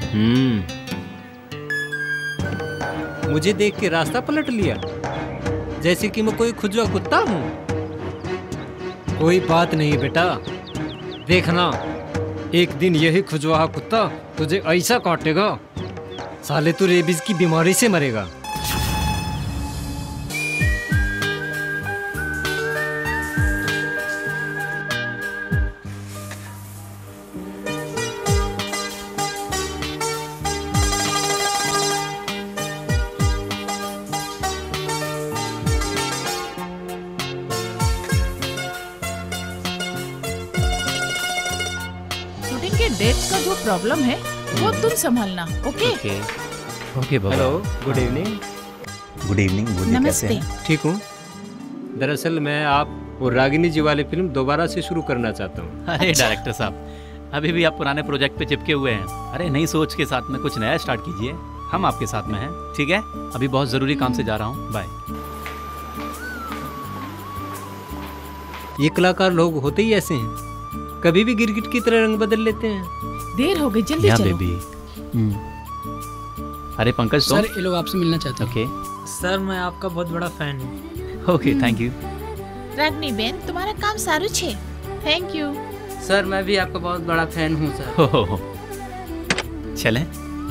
मुझे देख के रास्ता पलट लिया, जैसे कि मैं कोई खुजवा कुत्ता हूँ। कोई बात नहीं बेटा, देखना एक दिन यही खुजवा कुत्ता तुझे ऐसा काटेगा, साले तू रेबीज की बीमारी से मरेगा। डेट्स का जो प्रॉब्लम है वो तुम संभालना। ओके ओके बाबा। Hello, good evening. Good evening. नमस्ते। ठीक हूँ। दरअसल मैं आप और रागिनी जी वाली फिल्म दोबारा से शुरू करना चाहता हूँ। अरे डायरेक्टर साहब, अभी भी आप पुराने प्रोजेक्ट पे चिपके हुए हैं। अरे नई सोच के साथ में कुछ नया स्टार्ट कीजिए, हम आपके साथ में हैं। ठीक है, अभी बहुत जरूरी काम से जा रहा हूँ, बाय। ये कलाकार लोग होते ही ऐसे हैं, कभी भी गिरगिट की तरह रंग बदल लेते हैं। देर हो गई, जल्दी चलो। बेबी। अरे पंकज सर, ये लोग आपसे मिलना चाहते हैं। ओके सर, मैं आपका बहुत बड़ा फैन हूँ। Okay, thank you. Ragini ben, तुम्हारा काम सारू छे। Thank you. सर, मैं भी आपका बहुत बड़ा फैन हूँ सर। चलें।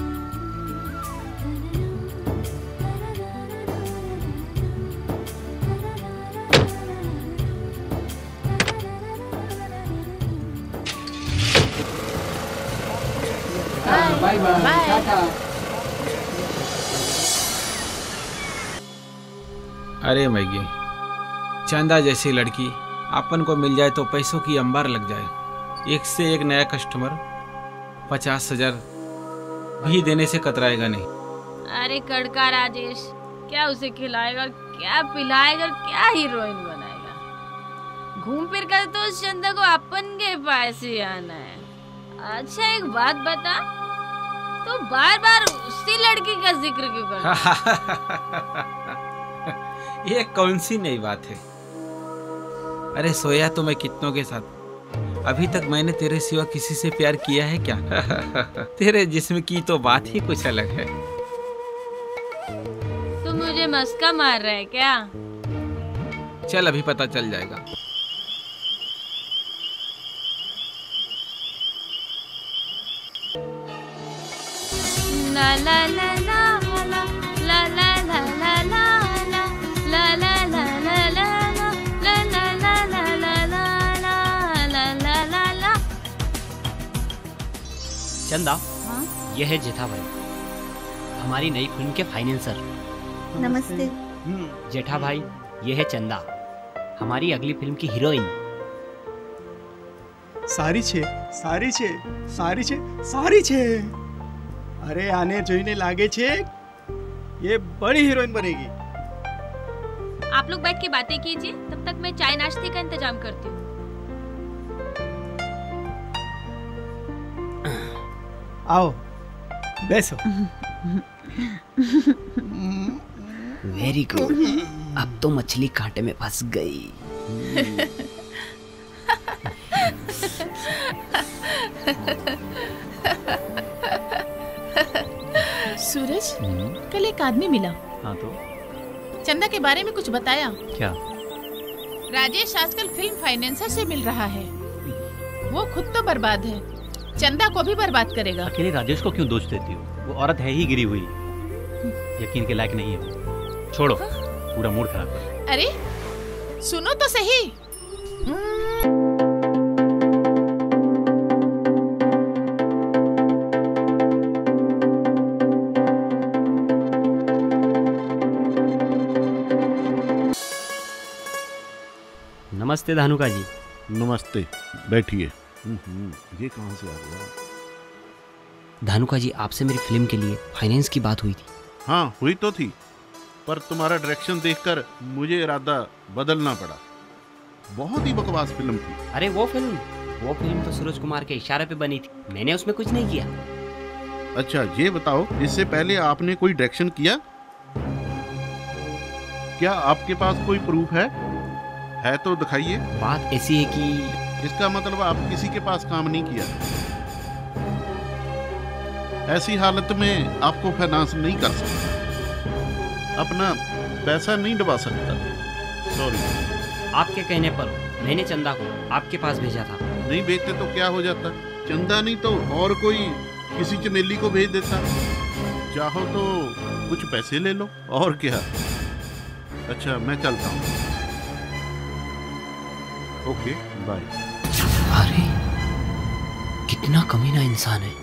Bye bye. अरे मैगी, चंदा जैसी लड़की अपन को मिल जाए तो पैसों की अंबार लग जाए। एक से एक नया कस्टमर 50,000 भी देने से कतराएगा नहीं। अरे कड़का राजेश, क्या उसे खिलाएगा, क्या पिलाएगा, क्या हीरोइन बनाएगा? घूम फिर कर तो उस चंदा को अपन के पास ही आना है। अच्छा एक बात बता, तो बार बार उसी लड़की का जिक्र क्यों करता? ये कौन सी नई बात है? अरे सोया तो मैं कितनों के साथ, अभी तक मैंने तेरे सिवा किसी से प्यार किया है क्या? तेरे जिस्म की तो बात ही कुछ अलग है। तू मुझे मस्का मार रहा है क्या? चल अभी पता चल जाएगा। ला ला ला ला ला ला ला ला ला ला ला ला ला ला ला ला ला ला ला। चंदा, यह है जेठा भाई, हमारी नई फिल्म के फाइनेंसर। नमस्ते। जेठा भाई, यह है चंदा, हमारी अगली फिल्म की हीरोइन। सारी छे, सारी छे, सारी छे, सारी छे। अरे आने जोईने लागे छे ये बड़ी हीरोइन बनेगी। आप लोग बैठ के बातें कीजिए, तब तक मैं चाय नाश्ते का इंतजाम करती हूँ। आओ बैसो। वेरी गुड, अब तो मछली कांटे में फंस गई। सूरज, कल एक आदमी मिला। हाँ तो चंदा के बारे में कुछ बताया क्या? राजेश आजकल फिल्म फाइनेंसर से मिल रहा है। वो खुद तो बर्बाद है, चंदा को भी बर्बाद करेगा। अकेले राजेश को क्यों दोष देती हो? वो औरत है ही गिरी हुई, यकीन के लायक नहीं है वो। छोड़ो, पूरा मूड खराब कर। अरे सुनो तो सही। नमस्ते धानुका जी। नमस्ते, बैठिए। ये कहाँ से आ गया? धानुका जी, आपसे मेरी फिल्म के लिए फाइनेंस की बात हुई थी। हाँ हुई तो थी, पर तुम्हारा डायरेक्शन देखकर मुझे इरादा बदलना पड़ा। बहुत ही बकवास फिल्म थी। अरे वो फिल्म तो सूरज कुमार के इशारे पे बनी थी, मैंने उसमें कुछ नहीं किया। अच्छा ये बताओ, इससे पहले आपने कोई डायरेक्शन किया? क्या आपके पास कोई प्रूफ है तो दिखाइए। बात ऐसी है कि इसका मतलब आप किसी के पास काम नहीं किया। ऐसी हालत में आपको फाइनेंस नहीं कर सकता, अपना पैसा नहीं डुबा सकता। सॉरी। आपके कहने पर मैंने चंदा को आपके पास भेजा था। नहीं भेजते तो क्या हो जाता? चंदा नहीं तो और कोई किसी चमेली को भेज देता। चाहो तो कुछ पैसे ले लो, और क्या। अच्छा मैं चलता हूँ। Okay bye. अरे कितना कमीना इंसान है।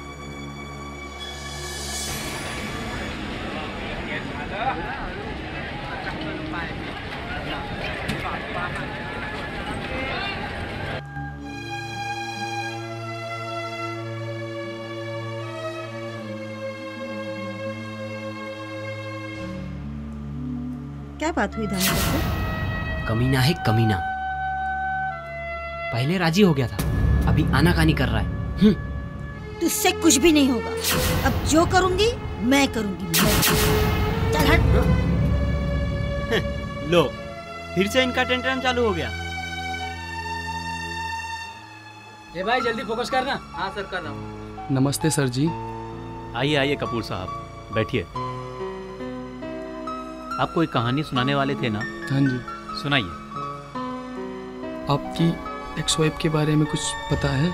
क्या बात हुई दामोदर से? कमीना है कमीना। पहले राजी हो गया था, अभी आनाकानी कर रहा है। तुझसे कुछ भी नहीं होगा। अब जो करूंगी मैं करूंगी। चल हट। लो फिर से इनका टेंशन चालू हो गया। ए भाई जल्दी फोकस करना। हाँ सर कर रहा हूँ। नमस्ते सर जी। आइए आइए कपूर साहब, बैठिए। आप कोई कहानी सुनाने वाले थे ना? हाँ जी। सुनाइए। आपकी एक्स वाइफ के बारे में कुछ पता है?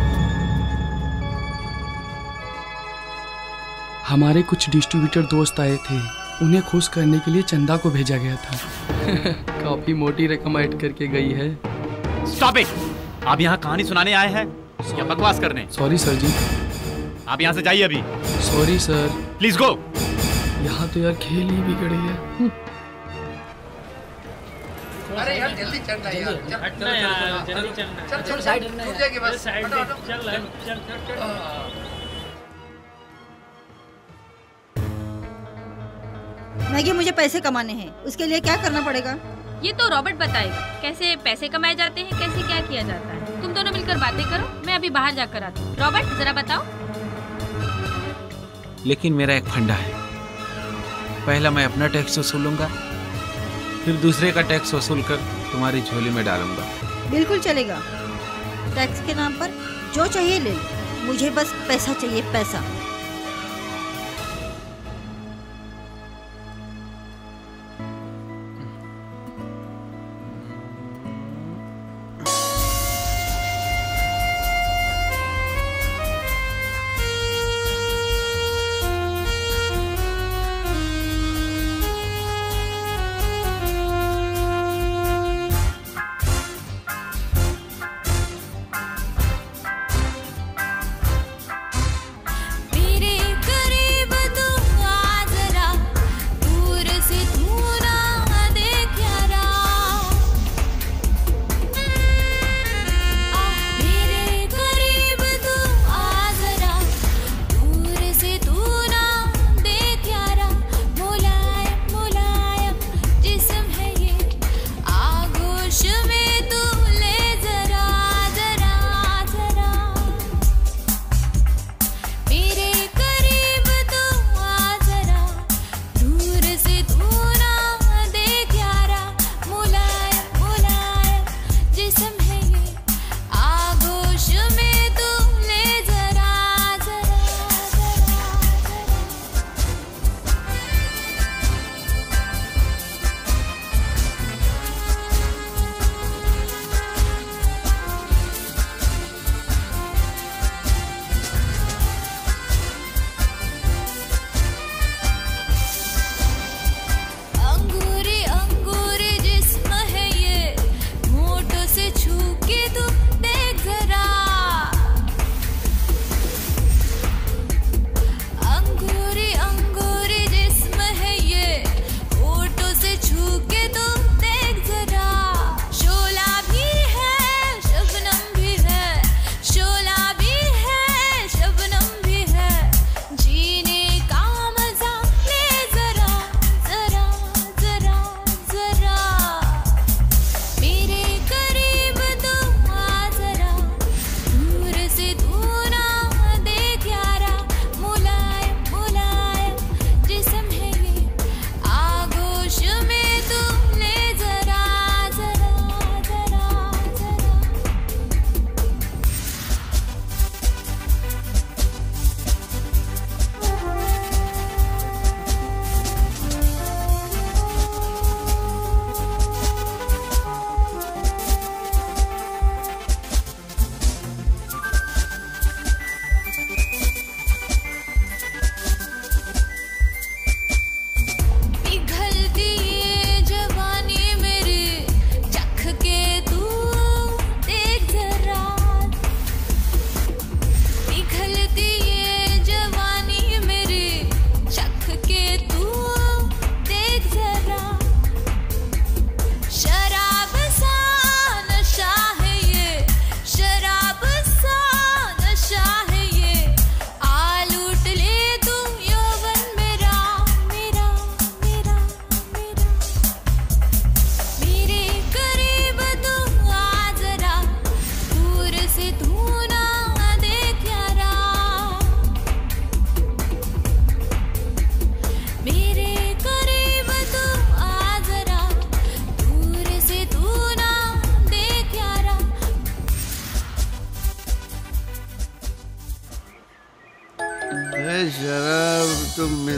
हमारे कुछ डिस्ट्रीब्यूटर दोस्त आए थे, उन्हें खुश करने के लिए चंदा को भेजा गया था। काफी मोटी रकम ऐड करके गई है। Stop it! आप यहाँ कहानी सुनाने आए हैं या बकवास करने? Sorry sir ji. आप यहाँ से जाइए अभी। Sorry sir. Please go. यहाँ तो यार खेल ही बिगड़ गया। अरे यार जल्दी चलना यार। हटना यार, जल्दी चलना। चल चल साइड हटना छूट जाएगी बस। साइड हटो, हटो। चल। मैगी मुझे पैसे कमाने हैं, उसके लिए क्या करना पड़ेगा? ये तो रॉबर्ट बताएगा कैसे पैसे कमाए जाते हैं, कैसे क्या किया जाता है। तुम दोनों मिलकर बातें करो, मैं अभी बाहर जाकर आती हूँ। रॉबर्ट जरा बताओ। लेकिन मेरा एक फंडा है। पहला मैं अपना टैक्स वसूलूंगा, फिर दूसरे का टैक्स वसूल कर तुम्हारी झोली में डालूंगा। बिल्कुल चलेगा। टैक्स के नाम पर जो चाहिए ले लो, मुझे बस पैसा चाहिए, पैसा।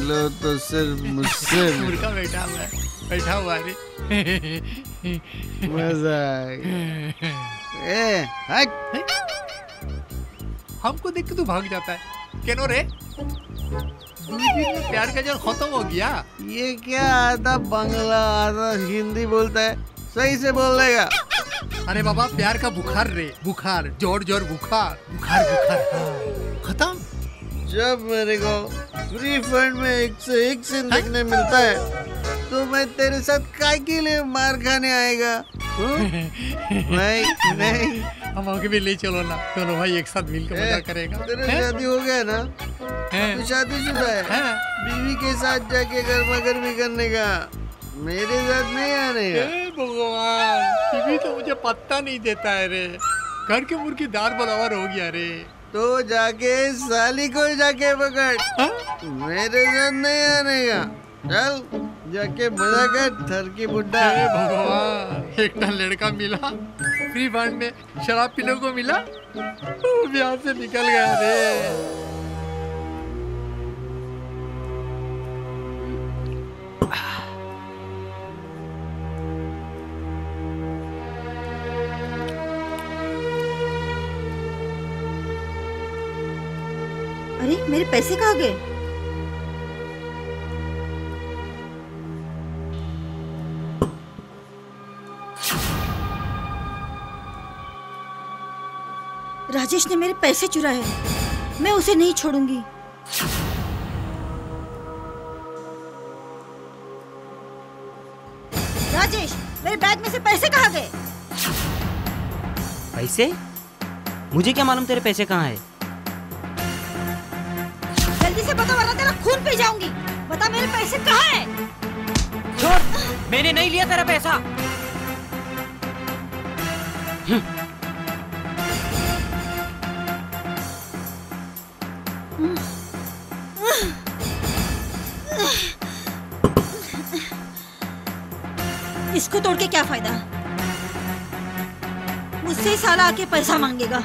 मिलो तो सिर्फ मुझसे मुर्गा बैठा हुआ रे। मजा आएगा। ए, हट। हमको देख के तू भाग जाता है केनो रे? 2 दिन में प्यार का जल खत्म हो गया। ये क्या आधा बांग्ला आधा हिंदी बोलता है, सही से बोल देगा। अरे बाबा प्यार का बुखार रे, बुखार जोर जोर बुखार खत्म। जब मेरे को फ्री फंड में एक से एक सीन देखने मिलता है तो मैं तेरे साथ काय के लिए मार खाने आएगा? नहीं हम आगे भी ले चलो ना, दोनों भाई एक साथ मिलकर मजा करेगा। तेरे शादी हो गया ना? तू शादीशुदा है? बीवी के साथ जाके गर्मा गर्मी करने का, मेरे साथ नहीं आने का। भगवान, बीवी तो मुझे पत्ता नहीं देता है रे, घर के मुर्गी दार बराबर हो गया रे। तो जाके साली को जाके पकड़, मेरे साथ नहीं आने का। चल जाके मजा कर थर की बुड्ढा। भगवान, एक लड़का मिला फ्री फंड में, शराब पीने को मिला, ब्याह से निकल गया रे। अरे मेरे पैसे कहाँ गए? राजेश ने मेरे पैसे चुराए, मैं उसे नहीं छोड़ूंगी। राजेश, मेरे बैग में से पैसे कहाँ गए? पैसे? मुझे क्या मालूम तेरे पैसे कहाँ है? जल्दी से बता वरना तेरा खून पी जाऊंगी। बता मेरे पैसे कहाँ हैं? छोड़, मैंने नहीं लिया तेरा पैसा। इसको तोड़ के क्या फायदा? मुझसे ही साला आके पैसा मांगेगा।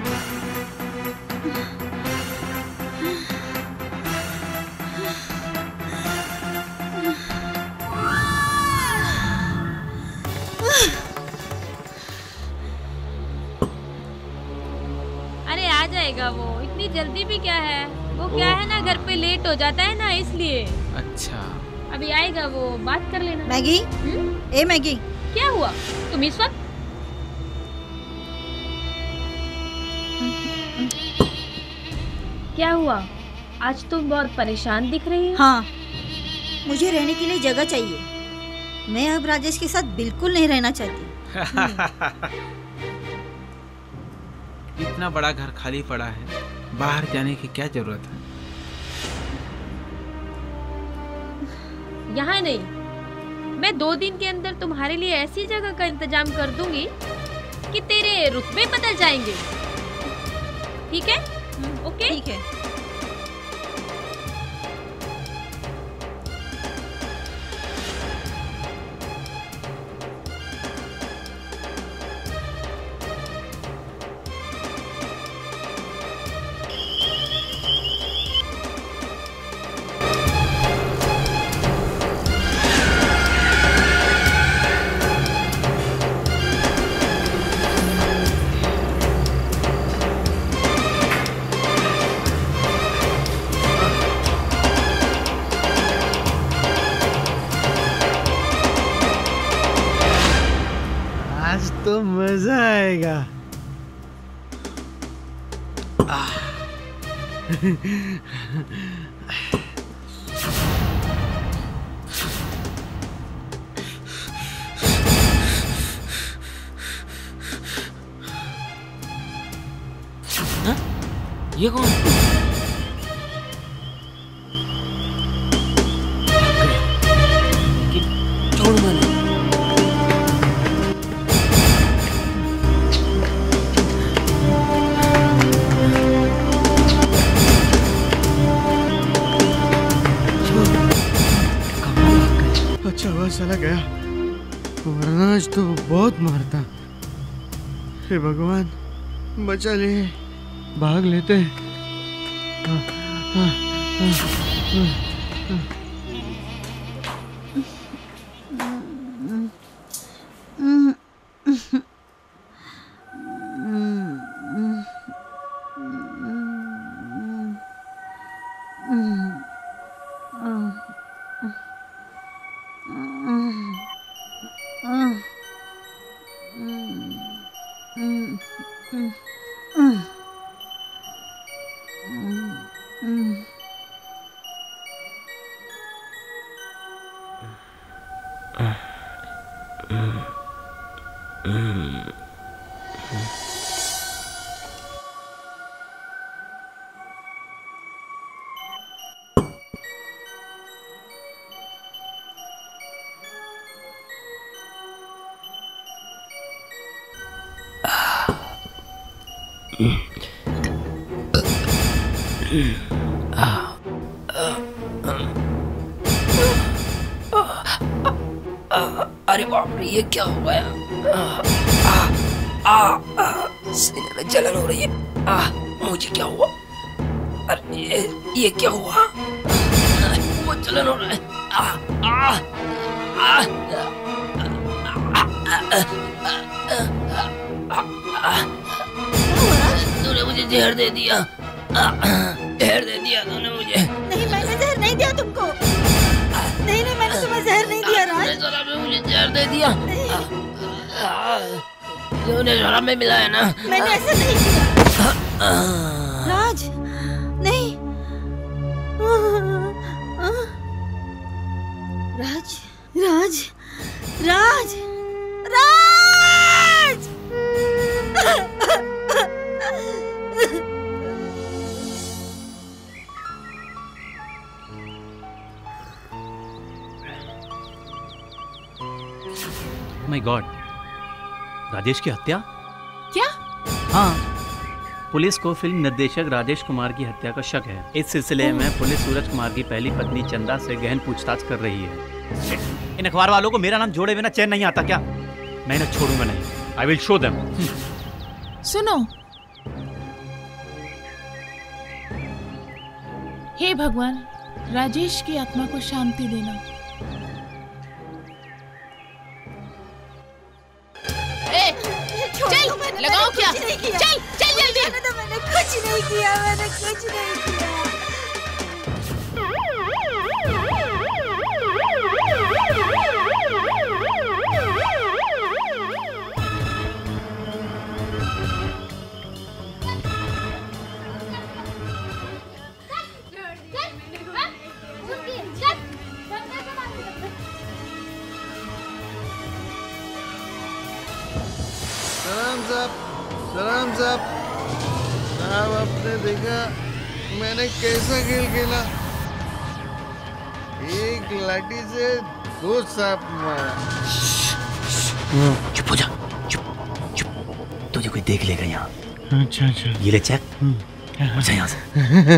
अरे आ जाएगा वो, इतनी जल्दी भी क्या है? वो क्या है ना, घर पे लेट हो जाता है ना, इसलिए। अच्छा अभी आएगा वो, बात कर लेना। मैगी, ए मैगी, क्या हुआ? तुम इस वक्त? क्या हुआ? आज तुम बहुत परेशान दिख रही हो। हाँ, मुझे रहने के लिए जगह चाहिए। मैं अब राजेश के साथ बिल्कुल नहीं रहना चाहती। इतना बड़ा घर खाली पड़ा है, बाहर जाने की क्या जरूरत है? यहाँ नहीं, मैं 2 दिन के अंदर तुम्हारे लिए ऐसी जगह का इंतजाम कर दूंगी कि तेरे रुतबे बदल जाएंगे। ठीक है? ओके? ठीक है। तो मजा आएगा। ये कौन? छोड़ मैंने। अच्छा हुआ साला गया, वरना आज तो बहुत मारता। हे भगवान, बचा लिए, भाग लेते। अरे बाप रे, ये क्या हो गया? सीने में जलन हो रही है। मुझे क्या हुआ? अरे ये क्या हुआ? वो जलन हो रहा है। तूने मुझे जहर दे दिया। जहर दे दिया तूने मुझे। नहीं, मैंने जहर नहीं दिया तुमको। नहीं नहीं, मैंने तुम्हें जहर नहीं दिया राज। शराब में मुझे जहर दे दिया। तूने शराब में मिलाया ना? मैंने ऐसा नहीं किया राज। नहीं राज राज राज राज। माय गॉड, राजेश की हत्या? क्या? हाँ, पुलिस को फिल्म निर्देशक राजेश कुमार की हत्या का शक है। इस सिलसिले में पुलिस सूरज कुमार की पहली पत्नी चंदा से गहन पूछताछ कर रही है। इन अखबार वालों को मेरा नाम जोड़े बिना चैन नहीं आता क्या? मैं इन्हें छोड़ूंगा नहीं। I will show them. सुनो, हे भगवान, राजेश की आत्मा को शांति देना। चल, लगाओ क्या? चल चल जल्दी। मैंने कुछ नहीं किया, मैंने कुछ नहीं किया। सलाम साहब, साहब आपने देखा मैंने कैसा खेल खेला? एक लाठी से 2 सांप मारा। चुप हो जा, चुप चुप। तुझे कोई देख लेगा यहाँ। अच्छा अच्छा, ये ले चेक। अच्छा यहाँ से।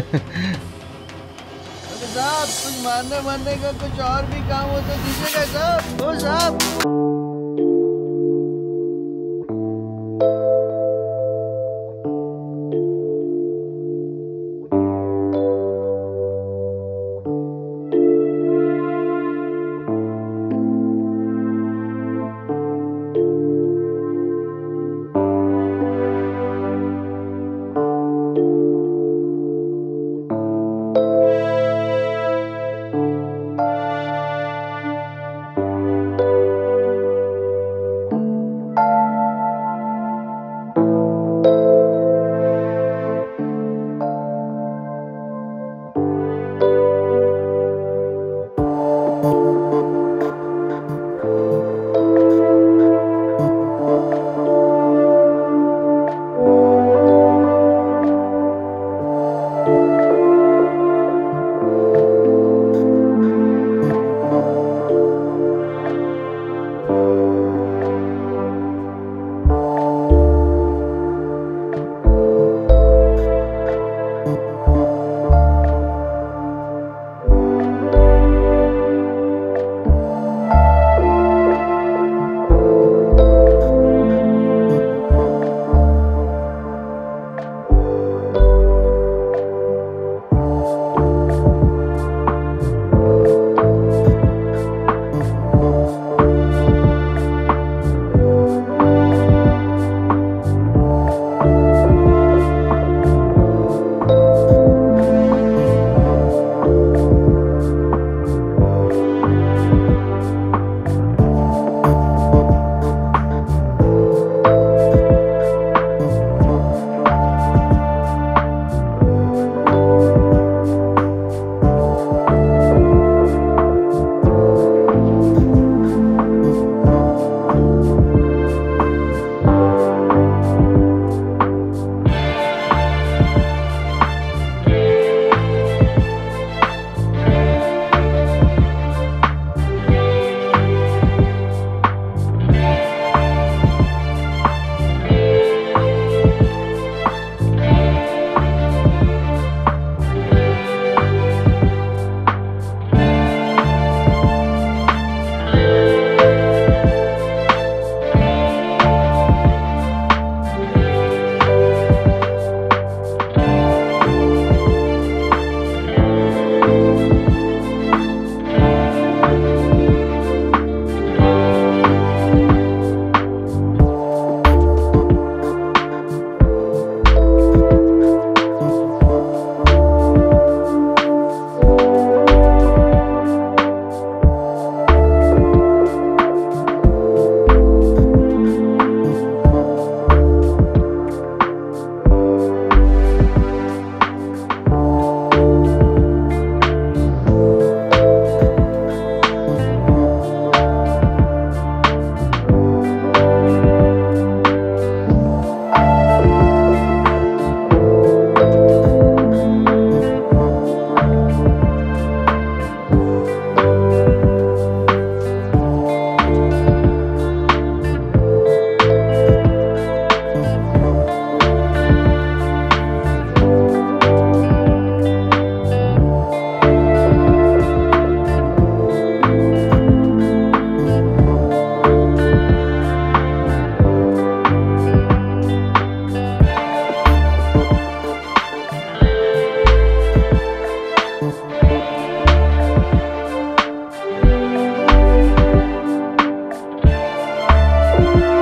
साहब कुछ मारने का कुछ और भी काम हो तो दीजिएगा साहब। ओ साहब। है